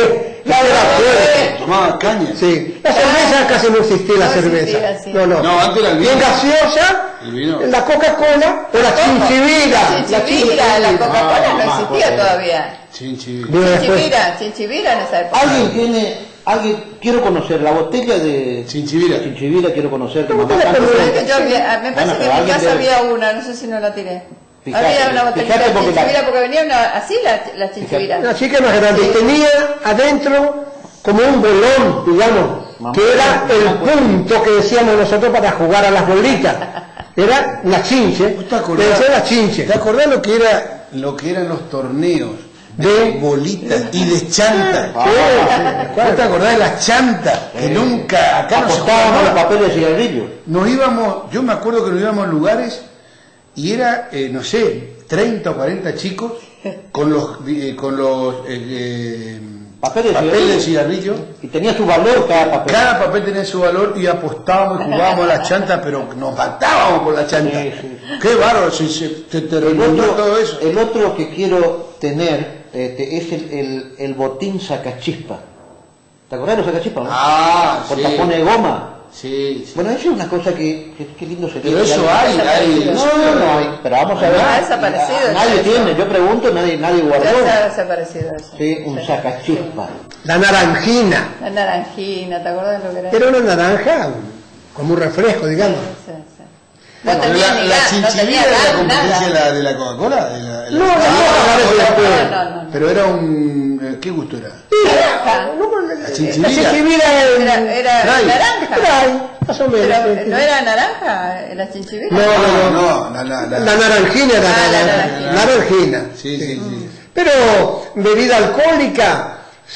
Era fuerte. Tomaba caña. Sí. La cerveza casi no existía, la No cerveza. existía, sí. No, no. No, antes era el vino. Bien gaseosa, El vino. la Coca-Cola o la chinchivira. La chinchivira, la Coca-Cola Ah, no más, existía porque- todavía. Chinchivira. Vino después. Chinchivira, chinchivira en esa época. ¿Alguien tiene, alguien, quiero conocer la botella de Chinchivira. Chinchivira, quiero conocer. que ¿Cómo mamá te la tanto- conoces? ¿Sabes que yo había- me parece Bueno, que pero en mi alguien casa debe- había una, no sé si no la tiré. Fíjate, había una botellita fíjate de porque la- chinchivira porque venía una, así la, la chinchivira. Una chica más grande. Y tenía adentro como un bolón, digamos, Mamá, que era el mamá, punto que decíamos nosotros para jugar a las bolitas. Era la chinche. ¿Vos te acordás? Le decían la chinche. ¿Te acordás lo que era lo que eran los torneos de bolitas y de chanta? ¿Vos te acordás de las chantas? Que nunca acá no se Apostábamos jugaba los nada. papeles de cigarrillo. Nos íbamos, yo me acuerdo que nos íbamos a lugares y era, eh, no sé, treinta o cuarenta chicos con los eh, con los eh, eh, Papeles de papeles de cigarrillo. cigarrillo. Y tenía su valor cada papel. Cada papel tenía su valor y apostábamos y jugábamos a la chanta, pero nos matábamos por la chanta. Sí, sí. Qué bárbaro, se, se, te, te El remontó otro, todo eso. el otro que quiero tener este, es el, el, el botín sacachispa. ¿Te acordás de los sacachispas? No? Ah, Con sí. tapones de goma. Sí, sí. Bueno, eso es una cosa que, que, que lindo sería. Pero eso hay, hay. No, no, no hay. Pero vamos a ver. Ha desaparecido Ah, Nadie eso. tiene, yo pregunto, nadie, nadie Ya se ha guardó. desaparecido eso. Sí, un sacachispa. La naranjina. La naranjina, ¿te acuerdas de lo que era? Era una naranja como un refresco, digamos. Sí, sí. No Pero tenía la, ni la gas, no chinchivira tenía era la gas, competencia de nada. la, de la Coca-Cola. de la- de la- No, no, Ah, no, no, no, no. Pero era un... eh, ¿Qué gusto era? Naranja. No, no, la La chinchivira. La chinchivira Era, era Trae. naranja. Trae, más o menos. Pero, ¿no era naranja la chinchivira? No, no, no. no, la, la, la, La naranjina era Ah, la, la naranjina. naranjina. naranjina. Sí, sí, sí. Pero bebida alcohólica,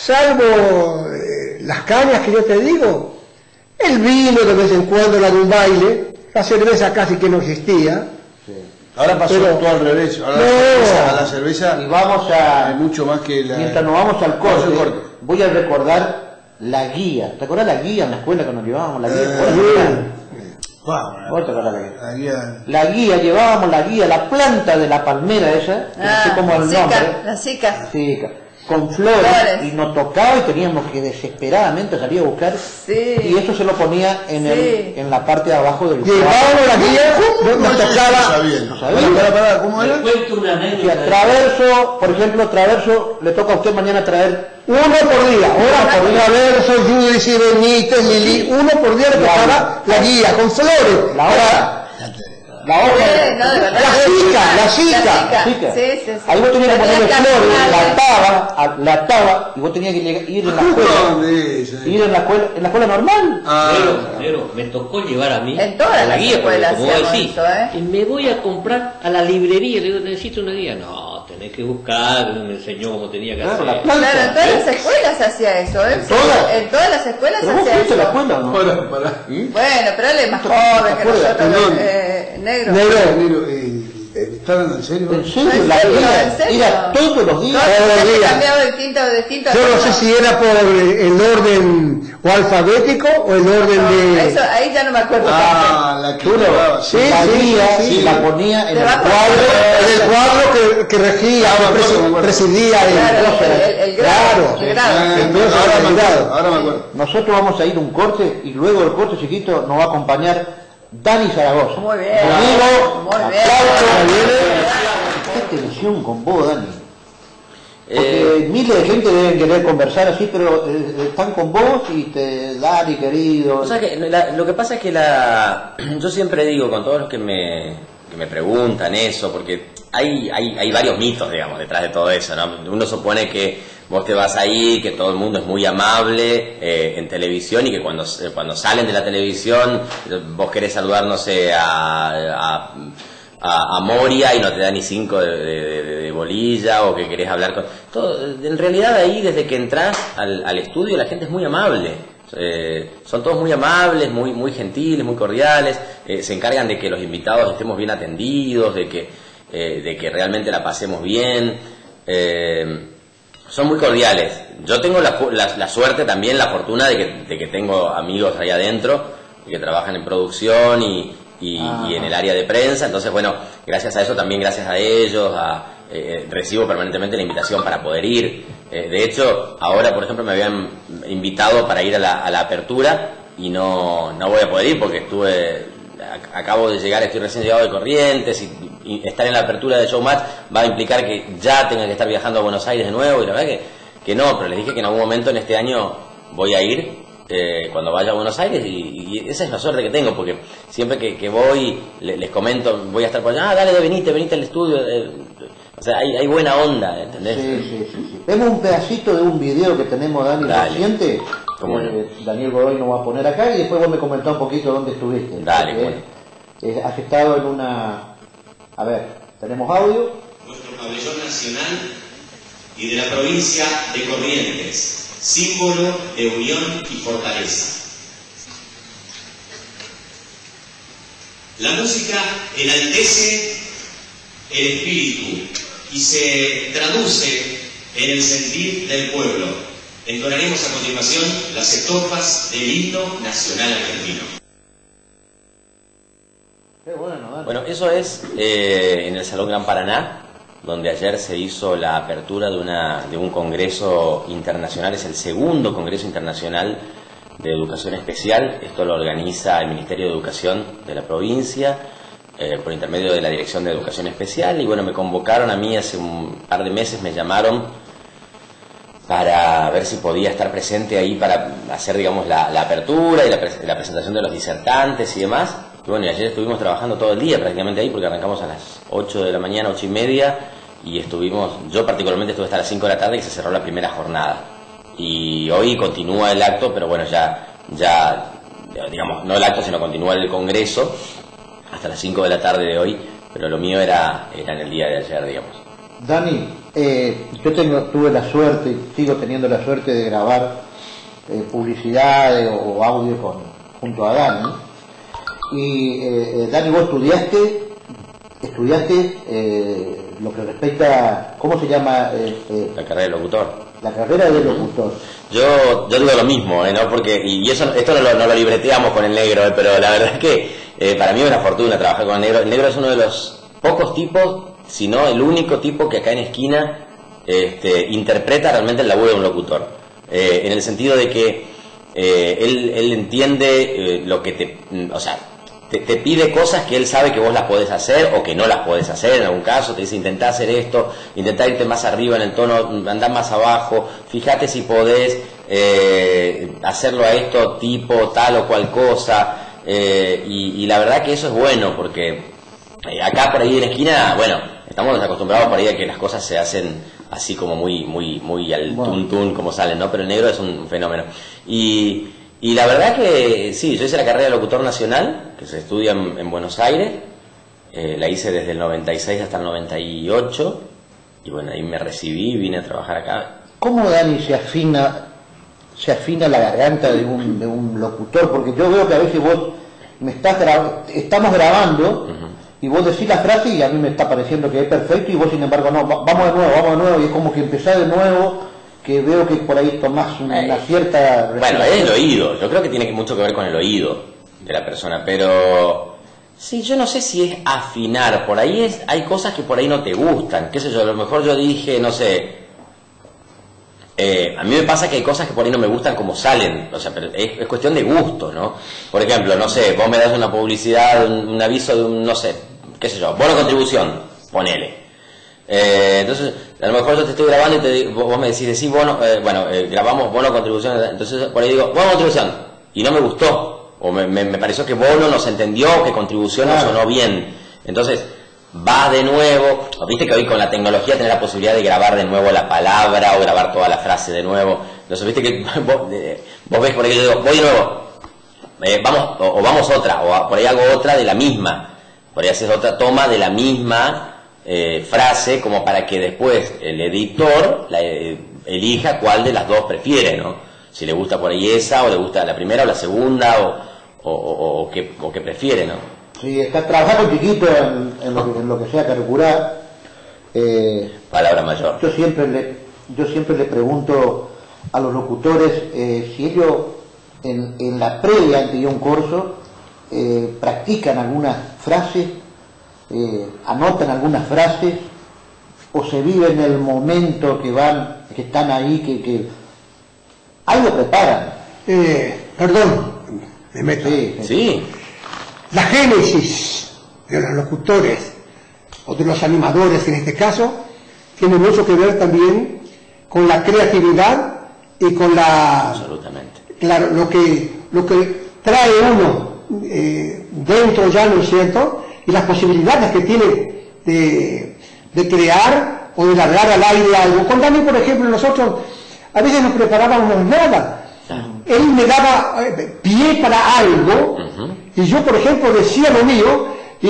salvo eh, las cañas que yo te digo, el vino de vez en cuando en algún baile, la cerveza casi que no existía. Ahora pasó Pero- todo al revés. Ahora No. la cerveza, a la cerveza Y vamos a... hay mucho más que la... Mientras nos vamos al Vamos al corte, corte. voy a recordar la guía. ¿Te acuerdas la guía en la escuela cuando llevábamos la guía? Eh, ¿Vos te acordás? Wow, ¿Vos te acordás la guía? la guía... La guía, llevábamos la guía, la planta de la palmera esa, que no sé cómo Ah, el la nombre, zika, la zika. sí, con flores, Flores. y nos tocaba y teníamos que desesperadamente salir a buscar, Sí. y eso se lo ponía en, Sí. el, en la parte de abajo del Llevábamos la guía, nos, nos No tocaba. sabía. No sabía. Para, para, para, ¿cómo Les era? cuento una Si anécdota. a Traverso, por ejemplo, Traverso, le toca a usted mañana traer Uno por día, hora por día, verso, Judici, Benítez, Lili, uno por día le tocaba la guía, con flores. la hoja. La hoja. Sí, no, de verdad. La zika, la zika. La Zika. Sí, sí, sí. Ahí vos tenías que Tenía ponerle flores, la carnales. ataba, a- la ataba, y vos tenías que llegar- ir en la escuela, ¿Dónde es? ir en la escuela, en la escuela normal. Ah, Pero, pero me tocó llevar a mí En todas a la las guía, porque escuelas como vos hacíamos decís, eso, ¿eh? y me voy a comprar a la librería, le digo, necesito una guía. No, tenés que buscar, me enseñó cómo tenía que Claro, hacer. la planta. Claro, en todas las escuelas se hacía eso, ¿eh? ¿En todas? En todas las escuelas se Pero vos hacía fuiste a la eso. escuela, ¿o no? para, para. Bueno, pero él es más ¿Te joven que acuerdas? nosotros, Perdón. eh, negro. Negro. Negro, eh, ¿están hablando en serio? ¿En serio? ¿En La serio? guía ¿En serio? era todos los días. Todos Todos los los días días. cambiado de tinta de tinta. Yo no sé si era por el orden o alfabético o el orden de. Eso, ahí ya no me acuerdo. Ah, la que Tú lo- llevaba, Sí, la sí, guía sí, sí. la ponía en Te el va a cuadro. En el cuadro que, que regía, Ah, me que acuerdo, presi- me acuerdo. presidía el. Claro, el, el, el grado. Claro. El grado. Ah, Entonces, ahora, me cuidado. acuerdo, ahora me acuerdo. Nosotros vamos a ir a un corte y luego del corte chiquito nos va a acompañar Dani Zaragoza. Muy bien. Conmigo, Muy bien. aplauso. Qué tensión con vos, Dani. Porque Eh, miles de gente deben querer conversar así, pero eh, están con vos y te Dani, querido. O sea que la- lo que pasa es que la, yo siempre digo con todos los que me, que me preguntan eso, porque hay, hay, hay varios mitos, digamos, detrás de todo eso, ¿no? Uno supone que vos te vas ahí, que todo el mundo es muy amable eh, en televisión y que cuando, cuando salen de la televisión vos querés saludar, no sé, a, a A, a Moria y no te da ni cinco de, de, de, de bolilla, o que querés hablar con... Todo, en realidad ahí desde que entras al, al estudio la gente es muy amable, eh, son todos muy amables, muy, muy gentiles, muy cordiales, eh, se encargan de que los invitados estemos bien atendidos, de que, eh, de que realmente la pasemos bien, eh, son muy cordiales. Yo tengo la, la, la suerte también, la fortuna de que, de que tengo amigos ahí adentro que trabajan en producción y Y, ah. y en el área de prensa, entonces bueno, gracias a eso, también gracias a ellos, a, eh, recibo permanentemente la invitación para poder ir, Eh, de hecho, ahora, por ejemplo, me habían invitado para ir a la, a la apertura y no, no voy a poder ir porque estuve, acabo de llegar, estoy recién llegado de Corrientes y, y estar en la apertura de Showmatch va a implicar que ya tenga que estar viajando a Buenos Aires de nuevo y la verdad que, que no, pero les dije que en algún momento en este año voy a ir eh, cuando vaya a Buenos Aires y, y esa es la suerte que tengo porque siempre que, que voy les, les comento, voy a estar por allá, ah, dale, venite, venite al estudio, eh, o sea, hay, hay buena onda, ¿entendés? Sí, sí, sí, sí. Vemos un pedacito de un video que tenemos, Dani, reciente. ¿Cómo no? eh, Daniel Godoy nos va a poner acá y después vos me comentás un poquito dónde estuviste. Dale, porque, bueno. eh, has estado en una... A ver, tenemos audio. Nuestro pabellón nacional y de la provincia de Corrientes, símbolo de unión y fortaleza. La música enaltece el espíritu y se traduce en el sentir del pueblo. Entonaremos a continuación las estrofas del himno nacional argentino. Qué bueno, Dani. Bueno, eso es eh, en el Salón Gran Paraná, donde ayer se hizo la apertura de, una, de un congreso internacional, es el segundo congreso internacional de educación especial. Esto lo organiza el Ministerio de Educación de la provincia, eh, por intermedio de la Dirección de Educación Especial, y bueno, me convocaron a mí hace un par de meses, me llamaron para ver si podía estar presente ahí para hacer, digamos, la, la apertura y la, la presentación de los disertantes y demás. Y bueno, y ayer estuvimos trabajando todo el día prácticamente ahí, porque arrancamos a las ocho de la mañana, ocho y media, y estuvimos, yo particularmente estuve hasta las cinco de la tarde y se cerró la primera jornada. Y hoy continúa el acto, pero bueno, ya, ya digamos, no el acto, sino continúa el congreso hasta las cinco de la tarde de hoy, pero lo mío era, era en el día de ayer, digamos. Dani, eh, yo tengo, tuve la suerte, y sigo teniendo la suerte de grabar eh, publicidad eh, o audio con, junto a Dani. Y eh, eh, Dani, vos estudiaste, estudiaste eh, lo que respecta, ¿cómo se llama? Eh, eh, la carrera de locutor. La carrera de locutor. Yo, yo digo lo mismo, ¿eh? ¿no? Porque, y eso, esto no lo, no lo libreteamos con el negro, ¿eh? Pero la verdad es que eh, para mí es una fortuna trabajar con el negro. El negro es uno de los pocos tipos, si no el único tipo que acá en Esquina este, interpreta realmente el laburo de un locutor. Eh, en el sentido de que eh, él, él entiende eh, lo que te... O sea, te, te pide cosas que él sabe que vos las podés hacer o que no las podés hacer en algún caso. Te dice, intentá hacer esto, intentá irte más arriba en el tono, andá más abajo, fíjate si podés eh, hacerlo a esto tipo tal o cual cosa. Eh, y, y la verdad que eso es bueno porque eh, acá por ahí en Esquina, bueno, estamos acostumbrados por ahí a que las cosas se hacen así como muy muy muy al bueno. tun tun como salen, ¿no? Pero el negro es un fenómeno. Y, y la verdad que sí, yo hice la carrera de locutor nacional, que se estudia en, en Buenos Aires, eh, la hice desde el noventa y seis hasta el noventa y ocho, y bueno, ahí me recibí y vine a trabajar acá. ¿Cómo, Dani, se afina se afina la garganta de un, de un locutor? Porque yo veo que a veces vos me estás gra estamos grabando uh-huh. y vos decís la frase y a mí me está pareciendo que es perfecto y vos sin embargo no, vamos de nuevo, vamos de nuevo, y es como que empezás de nuevo, que veo que por ahí tomás una, una cierta... Bueno, es el oído, yo creo que tiene mucho que ver con el oído de la persona, pero sí, yo no sé si es afinar, por ahí es, hay cosas que por ahí no te gustan, qué sé yo, a lo mejor yo dije, no sé, eh, a mí me pasa que hay cosas que por ahí no me gustan como salen, o sea, pero es, es cuestión de gusto, ¿no? Por ejemplo, no sé, vos me das una publicidad, un, un aviso de un, no sé, qué sé yo, bono contribución, ponele. Eh, entonces, a lo mejor yo te estoy grabando y te, vos me decís, decís bono, eh, bueno, eh, grabamos bono contribución, entonces por ahí digo, bono contribución, y no me gustó, o me, me, me pareció que bono no se entendió, que contribución no sonó bien, entonces va de nuevo, viste que hoy con la tecnología tenés la posibilidad de grabar de nuevo la palabra o grabar toda la frase de nuevo, entonces viste que vos, eh, vos ves por ahí, yo digo, voy de nuevo, eh, vamos, o, o vamos otra, o por ahí hago otra de la misma, por ahí haces otra toma de la misma Eh, frase como para que después el editor la, eh, elija cuál de las dos prefiere, ¿no? Si le gusta por ahí esa, o le gusta la primera o la segunda, o, o, o, o, que, o que prefiere, ¿no? Sí, está trabajando chiquito en, en, lo, que, en lo que sea calcular. Eh, Palabra mayor. Yo siempre le, yo siempre le pregunto a los locutores eh, si ellos en, en la previa ante un curso eh, practican algunas frases. Eh, anotan algunas frases o se vive en el momento que van, que están ahí, que, que algo preparan? Eh, perdón, me meto. Sí, Sí. La génesis de los locutores o de los animadores en este caso tiene mucho que ver también con la creatividad y con la, Absolutamente. claro, lo que lo que trae uno eh, dentro ya, ¿no es cierto? Y las posibilidades que tiene de, de crear o de largar al aire algo. Con Dani, por ejemplo, nosotros a veces no preparábamos nada. Él me daba eh, pie para algo, uh-huh. y yo, por ejemplo, decía lo mío,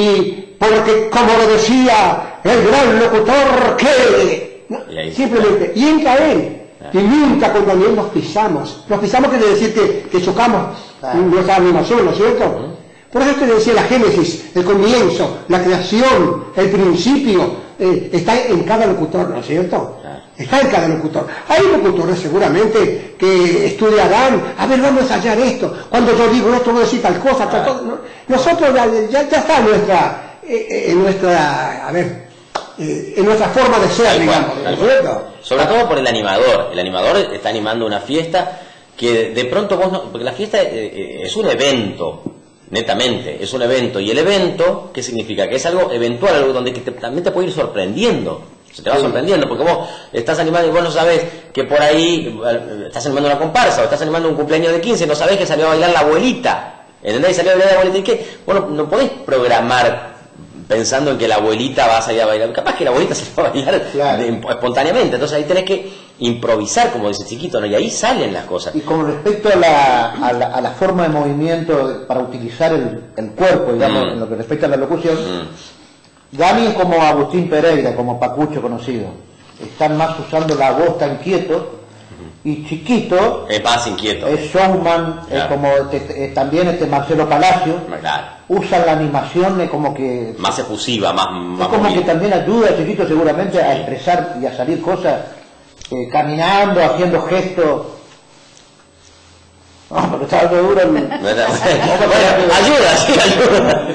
y porque, como lo decía el gran locutor, que no, y simplemente, y entra él, claro. Y nunca con Daniel nos pisamos. Nos pisamos quiere decir que, que chocamos, claro. Nuestra animación, ¿no es cierto? Uh-huh. Por eso te decía la génesis, el comienzo, la creación, el principio, eh, está en cada locutor, ¿no es cierto? Claro. Está en cada locutor. Hay locutores seguramente que estudiarán, a ver, vamos a ensayar esto. Cuando yo digo esto, voy a decir tal cosa, tal cosa. ¿No? Nosotros ya, ya, ya está en nuestra, eh, en nuestra, a ver, eh, en nuestra forma de ser, digamos. ¿No es cierto? Sobre todo por el animador. El animador está animando una fiesta que de pronto vos no, porque la fiesta eh, es un evento. Netamente, es un evento. Y el evento, ¿qué significa? Que es algo eventual, algo donde que te, también te puede ir sorprendiendo. Se te va sí. sorprendiendo, porque vos estás animando y vos no sabés que por ahí estás animando una comparsa o estás animando un cumpleaños de quince, no sabés que salió a bailar la abuelita. ¿Entendés? Y salió a bailar la abuelita. ¿Y qué? Bueno, no podés programar pensando en que la abuelita va a salir a bailar. Capaz que la abuelita se va a bailar claro. de, espontáneamente. Entonces ahí tenés que improvisar, como dice Chiquito, ¿no? Y ahí salen las cosas. Y con respecto a la, a la, a la forma de movimiento para utilizar el, el cuerpo, digamos, mm. en lo que respecta a la locución, mm. Dani es como Agustín Pereira, como Pacucho conocido. Están más usando la voz tan quieto. Y Chiquito es más inquieto, es showman, claro. Es como este, también este Marcelo Palacio, claro. Usa la animación es como que más efusiva, más, más es como movida. Que también ayuda a Chiquito seguramente sí. A expresar y a salir cosas eh, caminando, haciendo gestos. No, porque estaba seguro el... ayuda, sí, ayuda.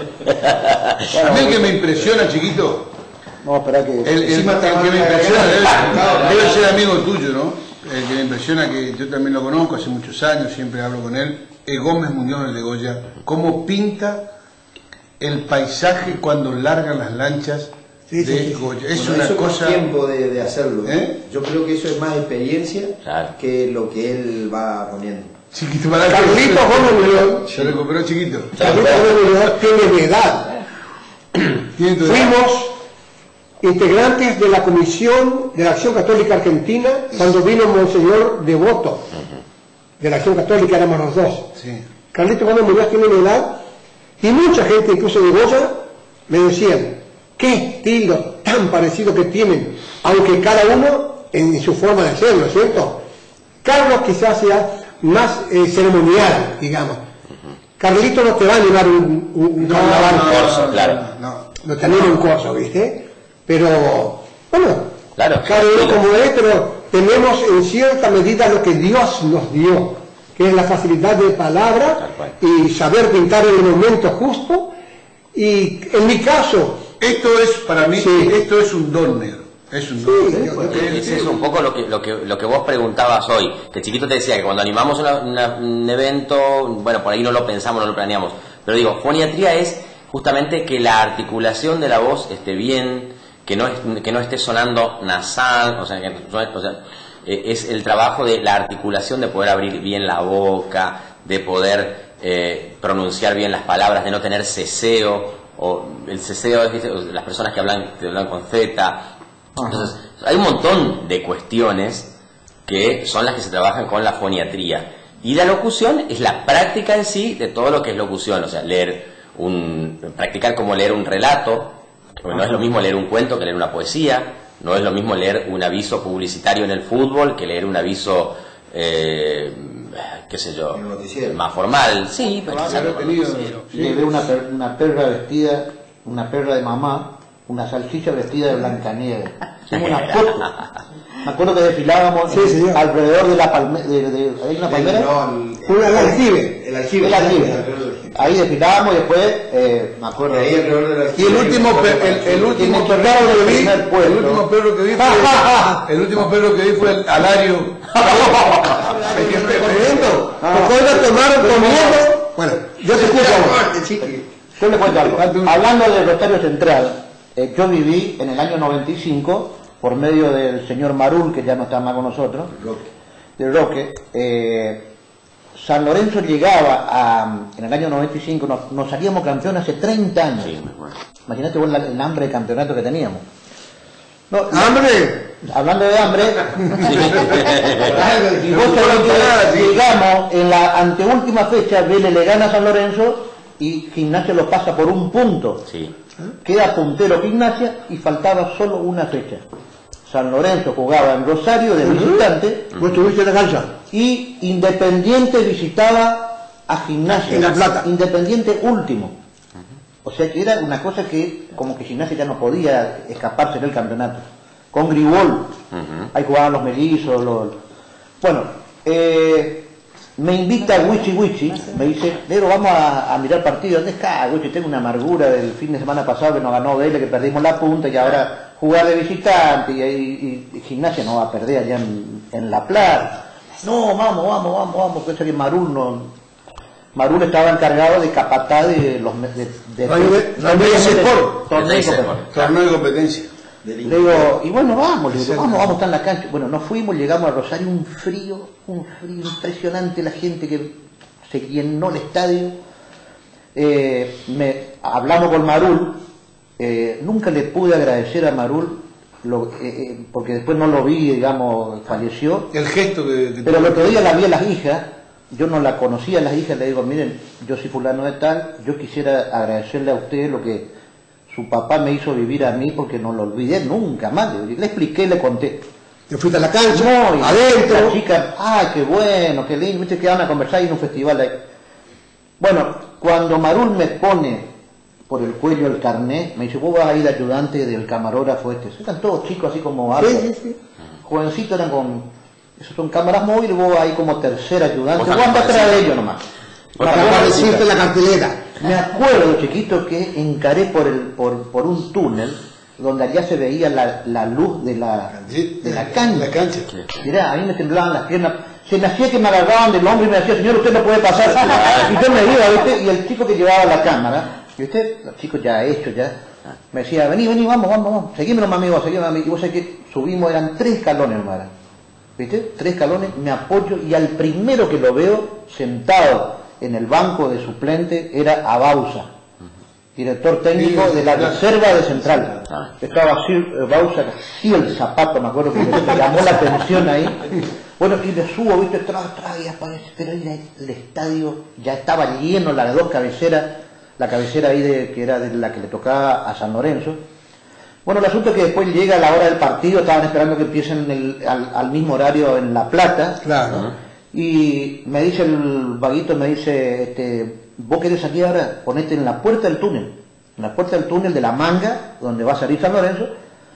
A mí el que me impresiona, Chiquito, no, espera que el, el, el, el que me impresiona debe, debe ser amigo tuyo, ¿no? El que me impresiona, que yo también lo conozco hace muchos años, siempre hablo con él, es Gómez Muñoz de Goya. Cómo pinta el paisaje cuando largan las lanchas sí, de sí, sí. Goya. Es bueno, una eso cosa... es tiempo de, de hacerlo. ¿Eh? Yo creo que eso es más experiencia claro. que lo que él va poniendo. Chiquito, para Carlitos Gómez Muñoz. Se recuperó Chiquito. Carlitos Gómez Muñoz tiene mi edad. Fuimos integrantes de la Comisión de la Acción Católica Argentina cuando vino Monseñor Devoto de la Acción Católica, éramos los dos. Sí. Carlitos Gómez Muñoz tiene mi edad y mucha gente, incluso de Goya, me decían qué estilo tan parecido que tienen, aunque cada uno en su forma de ser, ¿no es cierto? Carlos quizás sea más eh, ceremonial, digamos. Carlito no te va a animar un, un, un no, carnaval. No, corso, claro. No, no te anima un corso, ¿viste? Pero, bueno, claro, cada uno como es, pero tenemos en cierta medida lo que Dios nos dio, que es la facilidad de palabra y saber pintar en el momento justo. Y en mi caso... Esto es, para mí, sí. Esto es un don negro. Es un don sí, negro. Ese es un poco lo que, lo, que, lo que vos preguntabas hoy, que Chiquito te decía que cuando animamos una, una, un evento, bueno, por ahí no lo pensamos, no lo planeamos, pero digo, foniatría es justamente que la articulación de la voz esté bien, que no, que no esté sonando nasal, o sea, que, o sea, es el trabajo de la articulación, de poder abrir bien la boca, de poder eh, pronunciar bien las palabras, de no tener ceseo, o el ceseo es, ¿viste? Las personas que hablan, que hablan con Z. Entonces, hay un montón de cuestiones que son las que se trabajan con la foniatría. Y la locución es la práctica en sí de todo lo que es locución, o sea, leer un, practicar como leer un relato. Porque no es lo mismo leer un cuento que leer una poesía, no es lo mismo leer un aviso publicitario en el fútbol que leer un aviso, eh, qué sé yo, más formal. Sí, pero le ve una, per, una perra vestida, una perra de mamá, una salchicha vestida de Blancanieves. Hicimos una foto. Me acuerdo que desfilábamos sí, sí, alrededor de la palmera. De, de, ¿Hay una palmera? No, el, el, el aljibe. El aljibe. El aljibe. ahí desfilábamos y después, eh, me acuerdo. Y el último, pe- el, el último Y me perro que vi, primer puesto. el último perro que vi fue, el último perro que vi fue el Alario. El que me pregunto. Después lo tomaron comiendo. Bueno, yo te escucho. Yo le cuento algo. Hablando del Rosario Central, eh, yo viví en el año noventa y cinco, por medio del señor Marul, que ya no está más con nosotros, del Roque. Eh, San Lorenzo llegaba a, en el año noventa y cinco, nos, nos salíamos campeones hace treinta años. Sí, me acuerdo. Imagínate vos la- el hambre de campeonato que teníamos. No, ¡Hambre! hablando de hambre, y vos sabés que llegamos en la anteúltima fecha, Vélez le gana a San Lorenzo y Gimnasia lo pasa por un punto. Sí. Queda puntero Gimnasia y faltaba solo una fecha. San Lorenzo jugaba en Rosario de visitante. ¿Vos estuviste en la cancha? Y Independiente visitaba a Gimnasia. En La Plata. Independiente último. O sea que era una cosa que como que Gimnasia ya no podía escaparse del campeonato. Con Gribol, Ujú. ahí jugaban los mellizos, los... Bueno, eh, me invita Wichi Wichi, me dice, Negro, vamos a, a mirar partido. ¿Dónde está, Wichi? Tengo una amargura del fin de semana pasado que nos ganó Vélez, que perdimos la punta y ahora jugar de visitante y, y- y Gimnasia no va a perder allá en, en La Plata. No, vamos, vamos, vamos, vamos, que que Marul no... Marul estaba encargado de capataz de los... me- De, de, Radio B- Radio B S Sport. torneo B S de- Sport. Torneo de competencia. le digo, y bueno, vamos, le digo, vamos, vamos, está en la cancha. Bueno, nos fuimos, llegamos a Rosario, un frío, un frío impresionante, la gente que se llenó el estadio. Eh, me, hablamos con Marul, eh, nunca le pude agradecer a Marul, lo, eh, eh, porque después no lo vi, digamos, falleció. El gesto que, que Pero el otro día la vi a las hijas, yo no la conocía a las hijas, le digo, miren, yo soy fulano de tal, yo quisiera agradecerle a usted lo que su papá me hizo vivir a mí porque no lo olvidé nunca más. Le, le expliqué, le conté. Te fuiste a la cancha, No, y adentro. la chica, ay, qué bueno, qué lindo, viste que van a conversar ahí en un festival ahí. Bueno, cuando Marul me pone por el cuello el carnet, me dice, vos vas a ir de ayudante del camarógrafo este. Eran todos chicos así como Sí, altos. sí, sí. Jovencitos eran con, esos son cámaras móviles, vos ahí como tercer ayudante, Vos vos también andás atrás de parecías. ellos nomás. Vos Me también acuerdo, Apareciste en la cartelera. me acuerdo, chiquito, que encaré por, el, por, por un túnel donde allá se veía la, la luz de la, de la cancha. La cancha. Mirá, a mí me temblaban las piernas. Se me hacía que me agarraban del hombro y me decía, señor, usted no puede pasar. Y yo me iba, ¿viste? Y el chico que llevaba la cámara, ¿viste? Los chicos ya hechos, ya. Me decía, vení, vení, vamos, vamos, vamos. Seguime nomás, amigo, seguime, amigo. Y vos sabés que subimos, eran tres escalones, hermano. ¿Viste? Tres escalones, me apoyo y al primero que lo veo sentado en el banco de suplente era a Bausa, director técnico de la reserva de Central. Estaba así, eh, Bausa, así el zapato, me acuerdo que me me llamó la atención ahí. Bueno, y le subo, viste, tras, tras, y aparece, pero era el estadio, ya estaba lleno, las dos cabeceras, la cabecera ahí de, que era de la que le tocaba a San Lorenzo. Bueno, el asunto es que después llega la hora del partido, estaban esperando que empiecen el- al, al mismo horario en La Plata. Claro. Y me dice el vaguito, me dice, este, vos querés aquí ahora, ponete en la puerta del túnel, en la puerta del túnel de la manga, donde va a salir San Lorenzo,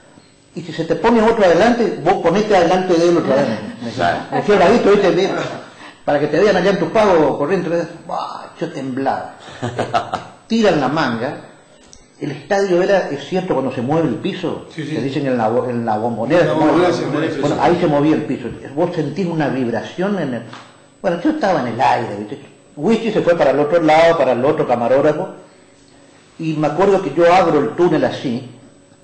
y si se te pone otro adelante, vos ponete adelante de él otra vez. Me decía, me decía el vaguito, ¿viste? Ve, para que te vean allá en tu pago corriente. Buah, yo temblaba. Tiran la manga. El estadio era, es cierto, cuando se mueve el piso, Sí, sí. que dicen en la, bo- en la bombonera, En la se mueve. bombonera se mueve, Bueno, sí. ahí se movía el piso. Vos sentís una vibración en el... Bueno, yo estaba en el aire, ¿viste? Wichi se fue para el otro lado, para el otro camarógrafo, y me acuerdo que yo abro el túnel así,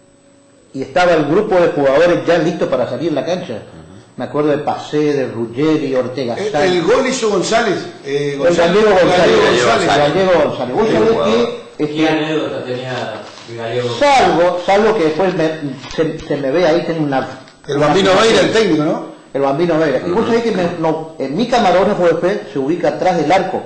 y estaba el grupo de jugadores ya listos para salir en la cancha. Me acuerdo de Pacé, de Ruggeri, Ortega El, Sáenz. el gol hizo González. Eh, El González. Gallego González. Gallego González. El Gallego González. Vos Qué sabés jugador. que... este, ¿Qué anécdota tenía el Gallego? salvo, salvo que después me- se, se me ve ahí, tengo una... El Bambino una- Veira, el técnico, ¿no? El Bambino Veira. Y vos sabés que me- no, en mi camarógrafo después se ubica atrás del arco.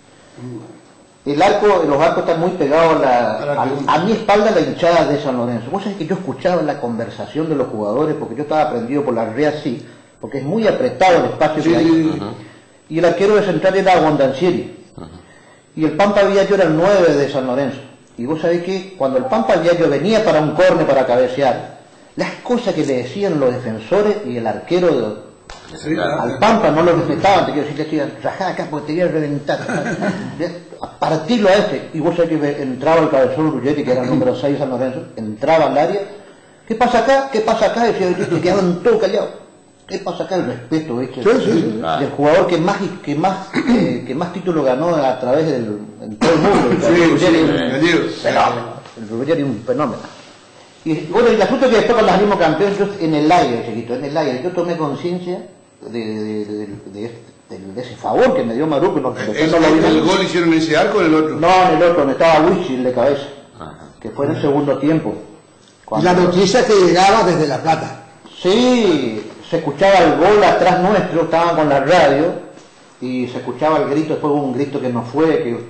El arco, los arcos están muy pegados a, la, A la a, tribuna. a mi espalda, la hinchada de San Lorenzo. Vos sabés que yo escuchaba la conversación de los jugadores, porque yo estaba prendido por la red así, porque es muy apretado el espacio Sí, que hay. sí, sí. Y el arquero de Central era Bondancieri. Y el Pampa Viallo era el nueve de San Lorenzo. Y vos sabés que cuando el Pampa Viallo venía para un córner para cabecear, las cosas que le decían los defensores y el arquero de- Sí, claro. al Pampa no lo respetaban, te quiero decir, le decían, rajá acá porque te voy a reventar. a partirlo a este. Y vos sabés que entraba el cabezón Ruggetti, que era el número seis San Lorenzo, entraba al área. ¿Qué pasa acá? ¿Qué pasa acá? Decía, y quedaban todos callados. ¿Qué pasa acá? El respeto, ¿viste? Sí, sí, sí. Del jugador que más que más eh, que más títulos ganó a través del en todo el mundo. El Sí, Ruggetti, sí, un Gallego. fenómeno. El Ruggetti un fenómeno. Y bueno, el asunto es que después cuando salimos campeones, yo en el aire, chiquito, en el aire, yo tomé conciencia de, de, de, de, de, de, de ese favor que me dio Maruco. No, ¿El, no lo ¿El gol hicieron en ese arco o en el otro? No, en el otro, donde estaba Wichil de cabeza, que fue en el segundo tiempo. La noticia que llegaba desde La Plata. Sí, se escuchaba el gol atrás nuestro, estaban con la radio y se escuchaba el grito, después hubo un grito que no fue, que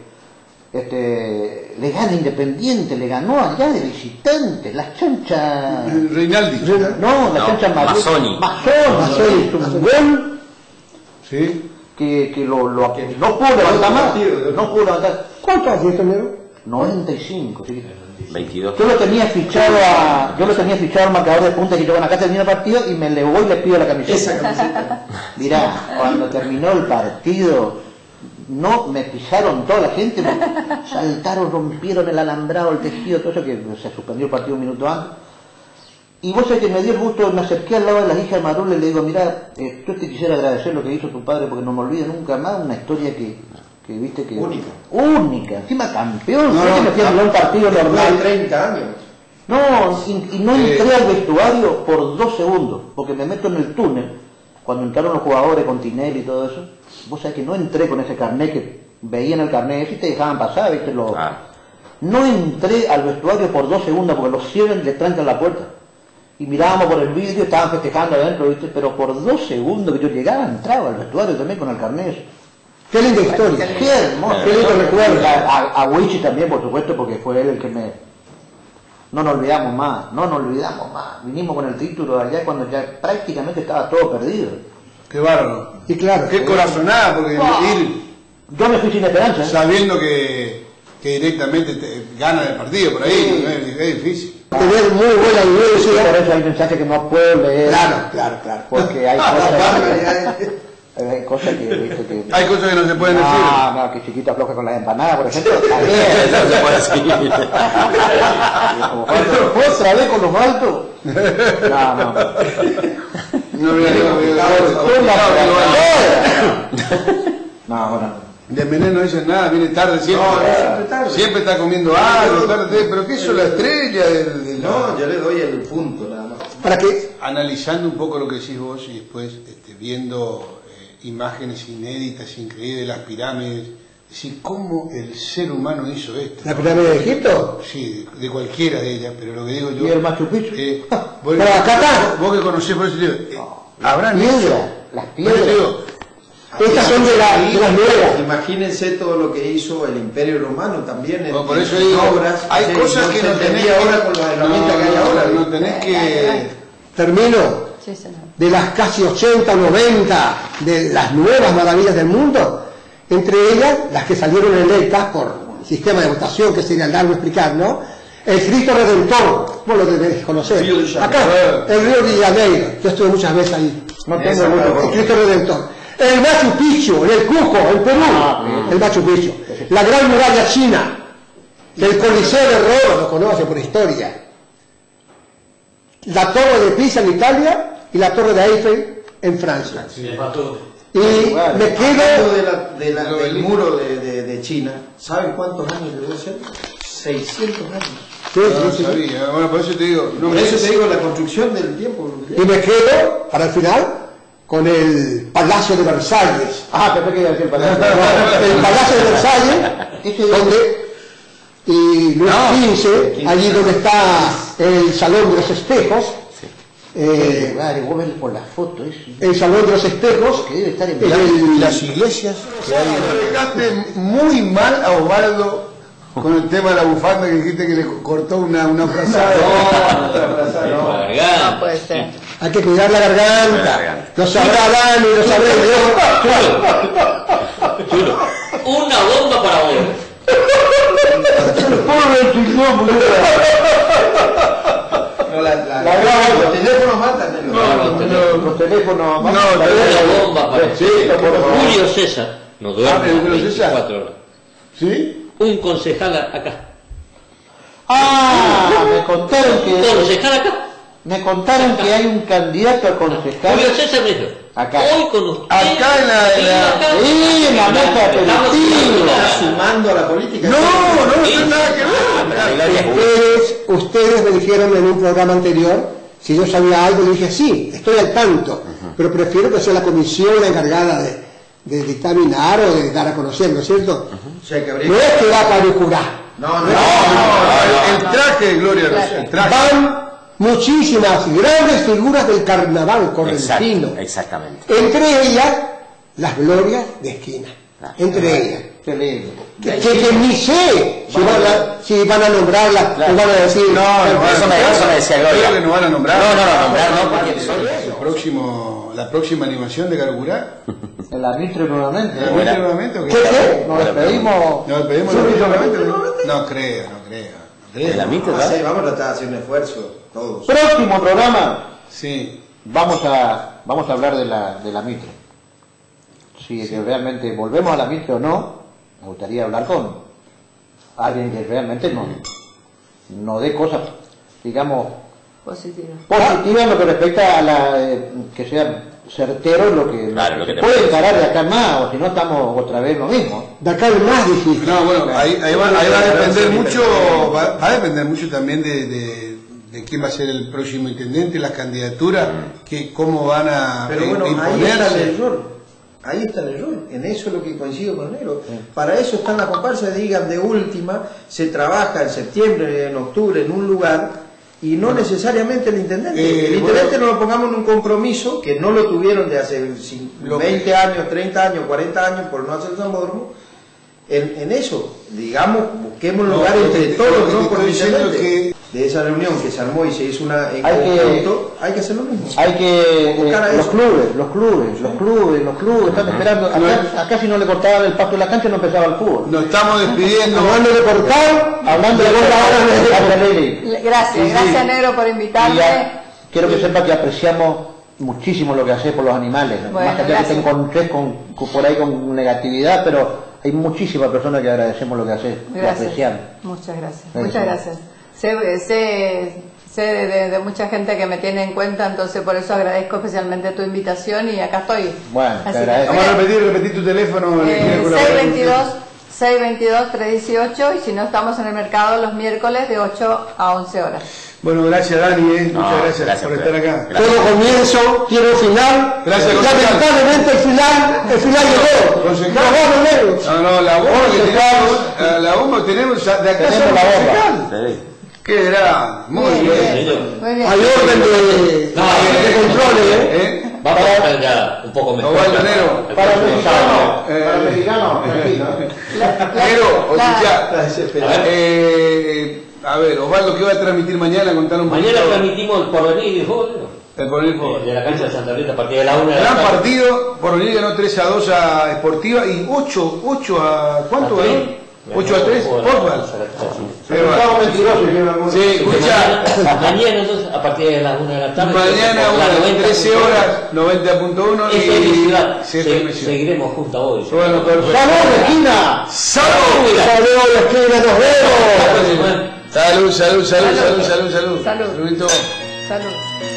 este, le gana Independiente, le ganó allá de visitante, las chanchas... Reinaldi. No, las No, chanchas Mazzoni. Mazzoni, Mazzoni hizo un gol Sí. que, que lo, lo no pudo levantar más, no pudo levantar. ¿Cuánto hace esto, negro? noventa y cinco, sí. veintidós. Yo lo tenía fichado a, yo lo tenía fichado al marcador de punta que yo bueno, acá termina el partido y me le voy y le pido la camiseta. Esa camiseta. Mirá, cuando terminó el partido, no me pisaron toda la gente, me saltaron, rompieron el alambrado, el tejido, todo eso que se suspendió el partido un minuto antes. Y vos sabés que me dio el gusto, me acerqué al lado de las hijas de Marul y le digo, mirá, eh, yo te quisiera agradecer lo que hizo tu padre porque no me olvido nunca más, una historia que, que viste que... Única. Única, encima campeón, No, no, no, me fui a mirar un partido Más de normal. treinta años. No, y, y no entré al vestuario por dos segundos, porque me meto en el túnel, cuando entraron los jugadores con Tinelli y todo eso, vos sabés que no entré con ese carnet que veían el carnet ese y te dejaban pasar, viste, lo... Ah. No entré al vestuario por dos segundos, porque los cierran y le trancan la puerta. Y mirábamos por el vídeo, estaban festejando adentro, viste, pero por dos segundos que yo llegaba, entraba al vestuario también con el carnet. Qué linda historia. Qué hermoso, qué lindo recuerdo. A, a, a Wichi también, por supuesto, porque fue él el que me... No nos olvidamos más, no nos olvidamos más. Vinimos con el título allá cuando ya prácticamente estaba todo perdido. Qué bárbaro. Y claro. Qué corazonada, porque ir Yo me fui sin esperanza, ¿eh? sabiendo que, que directamente te gana el partido por ahí, Sí. ¿no? es, es difícil. Tener muy buena Sí, iglesia. por eso hay mensajes que no puedo leer. Claro, claro, claro. Porque hay cosas que... Hay cosas que, viste, que... Hay cosas que no se pueden decir. No, no, que chiquito afloja con las empanadas, por ejemplo. Está bien. Eso no se puede decir. ¿Otra vez con los altos? No, no. No, mira, no, No, bueno. de Mené no dicen nada, viene tarde siempre. No, siempre tarde. Siempre está comiendo algo, tarde, pero ¿qué es la estrella del, del- No, yo le doy el punto nada más. ¿Para qué? Analizando un poco lo que decís vos y después este, viendo eh, imágenes inéditas, increíbles de las pirámides, decir, ¿cómo el ser humano hizo esto? ¿La pirámide de Egipto? Sí, de, de cualquiera de ellas, pero lo que digo yo... ¿Y el Machu Picchu? Eh, vos, Pero acá está. vos que conocés, por eso te digo, eh, habrán Piedra, hecho. las Por eso te piedras. digo, Estas son de, la, de las nuevas. Imagínense todo lo que hizo el Imperio Romano también en, no, por eso en digo, obras. hay Sí, cosas que se no tenés entendía que... ahora con las herramientas no, que hay no, ahora. no tenés que... Termino. Sí, señor. De las casi ochenta o noventa de las nuevas maravillas del mundo, entre ellas las que salieron electas por sistema de votación, que sería largo explicar, ¿no? El Cristo Redentor, vos lo debés conocer. Río de Janeiro. Acá, el Río de Janeiro, yo estuve muchas veces ahí. No tengo Esa mucho. El Cristo Redentor. El Machu Picchu, en el Cusco, en Perú. El Machu Picchu. La Gran Muralla China. El Coliseo de Roma, lo conoce por historia. La Torre de Pisa en Italia y la Torre de Eiffel en Francia. Sí, le faltó. Y me Hablando quedo... de la, de la- del muro de, de, de China, ¿saben cuántos años debe ser? seiscientos años. Sí, No sí, sí. sabía, bueno, por eso te digo... No Por me- eso te digo la construcción del tiempo. Y me quedo, para el final, con el Palacio de Versalles. Ah, pensé que iba a decir para El Palacio de Versalles, donde, y Luis quince, allí donde está el Salón de los Espejos, eh, Claro, vos ves por la foto, es el Salón de los Espejos, que debe estar en es el- Las iglesias que hay... Dejaste muy mal a Osvaldo con el tema de la bufanda que dijiste que le cortó una, una frazada. No puede ser. hay que cuidar la garganta. Lo sabrá Dani, lo sabré yo. Una bomba para vos. No, la, la, La grabo. los teléfonos matan. No, los teléfonos. los teléfonos. No, Una bomba para Sí, por favor. Julio César. No Ah, pero duerme Julio César. veinticuatro horas. ¿Sí? Un concejal acá. Ah, me contaron que... ¿Concejal acá? Me contaron que hay un candidato a concejal... Julio César me dijo. Acá. Hoy con usted. Acá en la... En la... Sí, en la mesa aperitiva. ¿Estás sumando a la política? No, no, no tiene nada que ver. Ustedes, ustedes me dijeron en un programa anterior, si yo sabía algo, le dije, sí, estoy al tanto, pero prefiero que sea la comisión la encargada de, de dictaminar o de dar a conocer, ¿no es cierto? O sea, que habría... No es que va para curar. No, no, no. No, no, el traje de Gloria Rosell, el traje. Van muchísimas grandes figuras del carnaval correntino. Exacto, exactamente. Entre ellas, las glorias de esquina. Entre ellas. Qué lindo. Que, que, que ni sé si van a, si van a nombrarla, Claro. o van a decir... No, no, Eso me, eso me decía Gloria. Creo que nos van a nombrar. No, no, no, nombrar no, porque... El próximo, la próxima animación de Caracurá. En la Mitre nuevamente. ¿La viste nuevamente o qué? ¿Qué, qué? Nos despedimos. ¿Nos despedimos Sí, nuevamente? nuevamente. No creo, no creo. no creo. ¿En la Mitre, Vamos a hacer- verdad? vamos a tratar de hacer un esfuerzo, todos. Próximo programa. Sí. Vamos a, vamos a hablar de la, de la Mitre. Si que realmente volvemos a la Mitre o no, me gustaría hablar con alguien que realmente no, no dé cosas, digamos, Positivo. positivas en lo que respecta a la eh, que sea certero en lo que, Claro, lo que se te puede parece. encarar de acá en más, o si no estamos otra vez lo mismo. De acá en más difícil. No, bueno, ahí, ahí, va, ahí va a depender mucho, va, va a depender mucho también de, de, de quién va a ser el próximo intendente, las candidaturas, que cómo van a Pero eh, bueno, ahí está el imponerse. error. Ahí está el error. En eso es lo que coincido con Nero. Para eso están las comparsas, digan de última, se trabaja en septiembre, en octubre, en un lugar, y no necesariamente el intendente. Eh, el intendente bueno. no lo pongamos en un compromiso que no lo tuvieron de hace cin- Lo veinte que- años, treinta años, cuarenta años por no hacer el Sambódromo. En, en eso, digamos, busquemos un No, lugar lo entre que- todos, lo que no te por el estoy diciendo intendente. De esa reunión que se armó y se hizo una en Hay que- conjunto, hay que hacer lo mismo. Hay que eh, Buscar a los eso. clubes, los clubes, los clubes, los clubes están esperando. Acá, acá si no le cortaban el pasto de la cancha no empezaba el fútbol. Nos estamos despidiendo. Hablando de cortar, Hablando de gol Gracias, Sí, gracias sí. Negro por Y invitarme. ya, quiero que sepa que apreciamos muchísimo lo que haces por los animales. ¿no? Bueno, Más allá que te gracias. encontrés con, con- por ahí con negatividad, pero hay muchísimas personas que agradecemos lo que haces, que Gracias. apreciamos. Muchas gracias. Sí, Muchas sí. gracias. Sé, sé, sé de, de- de mucha gente que me tiene en cuenta, entonces por eso agradezco especialmente tu invitación y acá estoy. Bueno, te Así que- agradezco. Vamos a repetir, repetir tu teléfono. el que quiere Eh, colaborar con seis dos dos, tres uno ocho y si no estamos en el mercado los miércoles de ocho a once horas. usted. Bueno, gracias Dani, eh. No, muchas gracias, gracias por a estar ustedes. acá. Gracias. todo comienzo tiene un final. Gracias, concejal. Lamentablemente el final, el final llegó. Concejal. Nos vamos, negros. No, no, la bomba que tenemos, eh, la bomba que tenemos, ya- de acá Tenemos somos la bomba. concejal. Sí. Qué gran, muy Bien, bien. bien. Muy bien. Hay orden de, No, de controles, ¿eh? ¿Eh? Vamos a estar ya un poco mejor. Osvaldo Nero. Para el mexicano, Eh, para el mexicano, tranquilo. La- la- Nero, o la- sea, Está desesperado. eh, a ver, Osvaldo, ¿qué va a transmitir mañana? Contar un poquito. Mañana transmitimos el porvenir y fútbol. El porvenir fútbol. De la cancha de Santa Rita a partir de la una de la Gran tarde. partido, Porvenir ganó tres a dos a Sportiva y ocho, ocho a... ¿Cuánto A tres. ganó? ocho a tres, Portland. Estamos mentirosos, yo me Sí, escucha, Mañana, mañana, entonces, a partir de las una de la tarde. mañana por la a las noventa trece punto uno. horas, noventa punto uno Esa es mi y ciudad. sí, Se- es mi ciudad. seguiremos juntos hoy. Bueno, perfecto. ¡Salud, esquina! ¡Salud! Saludos, la esquina, nos vemos. Salud, salud, salud, salud, salud, salud. Salud. Saludito. Salud.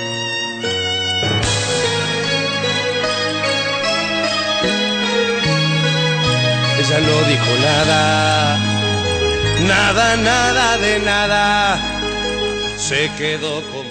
Ella no dijo nada, nada, nada de nada. Se quedó como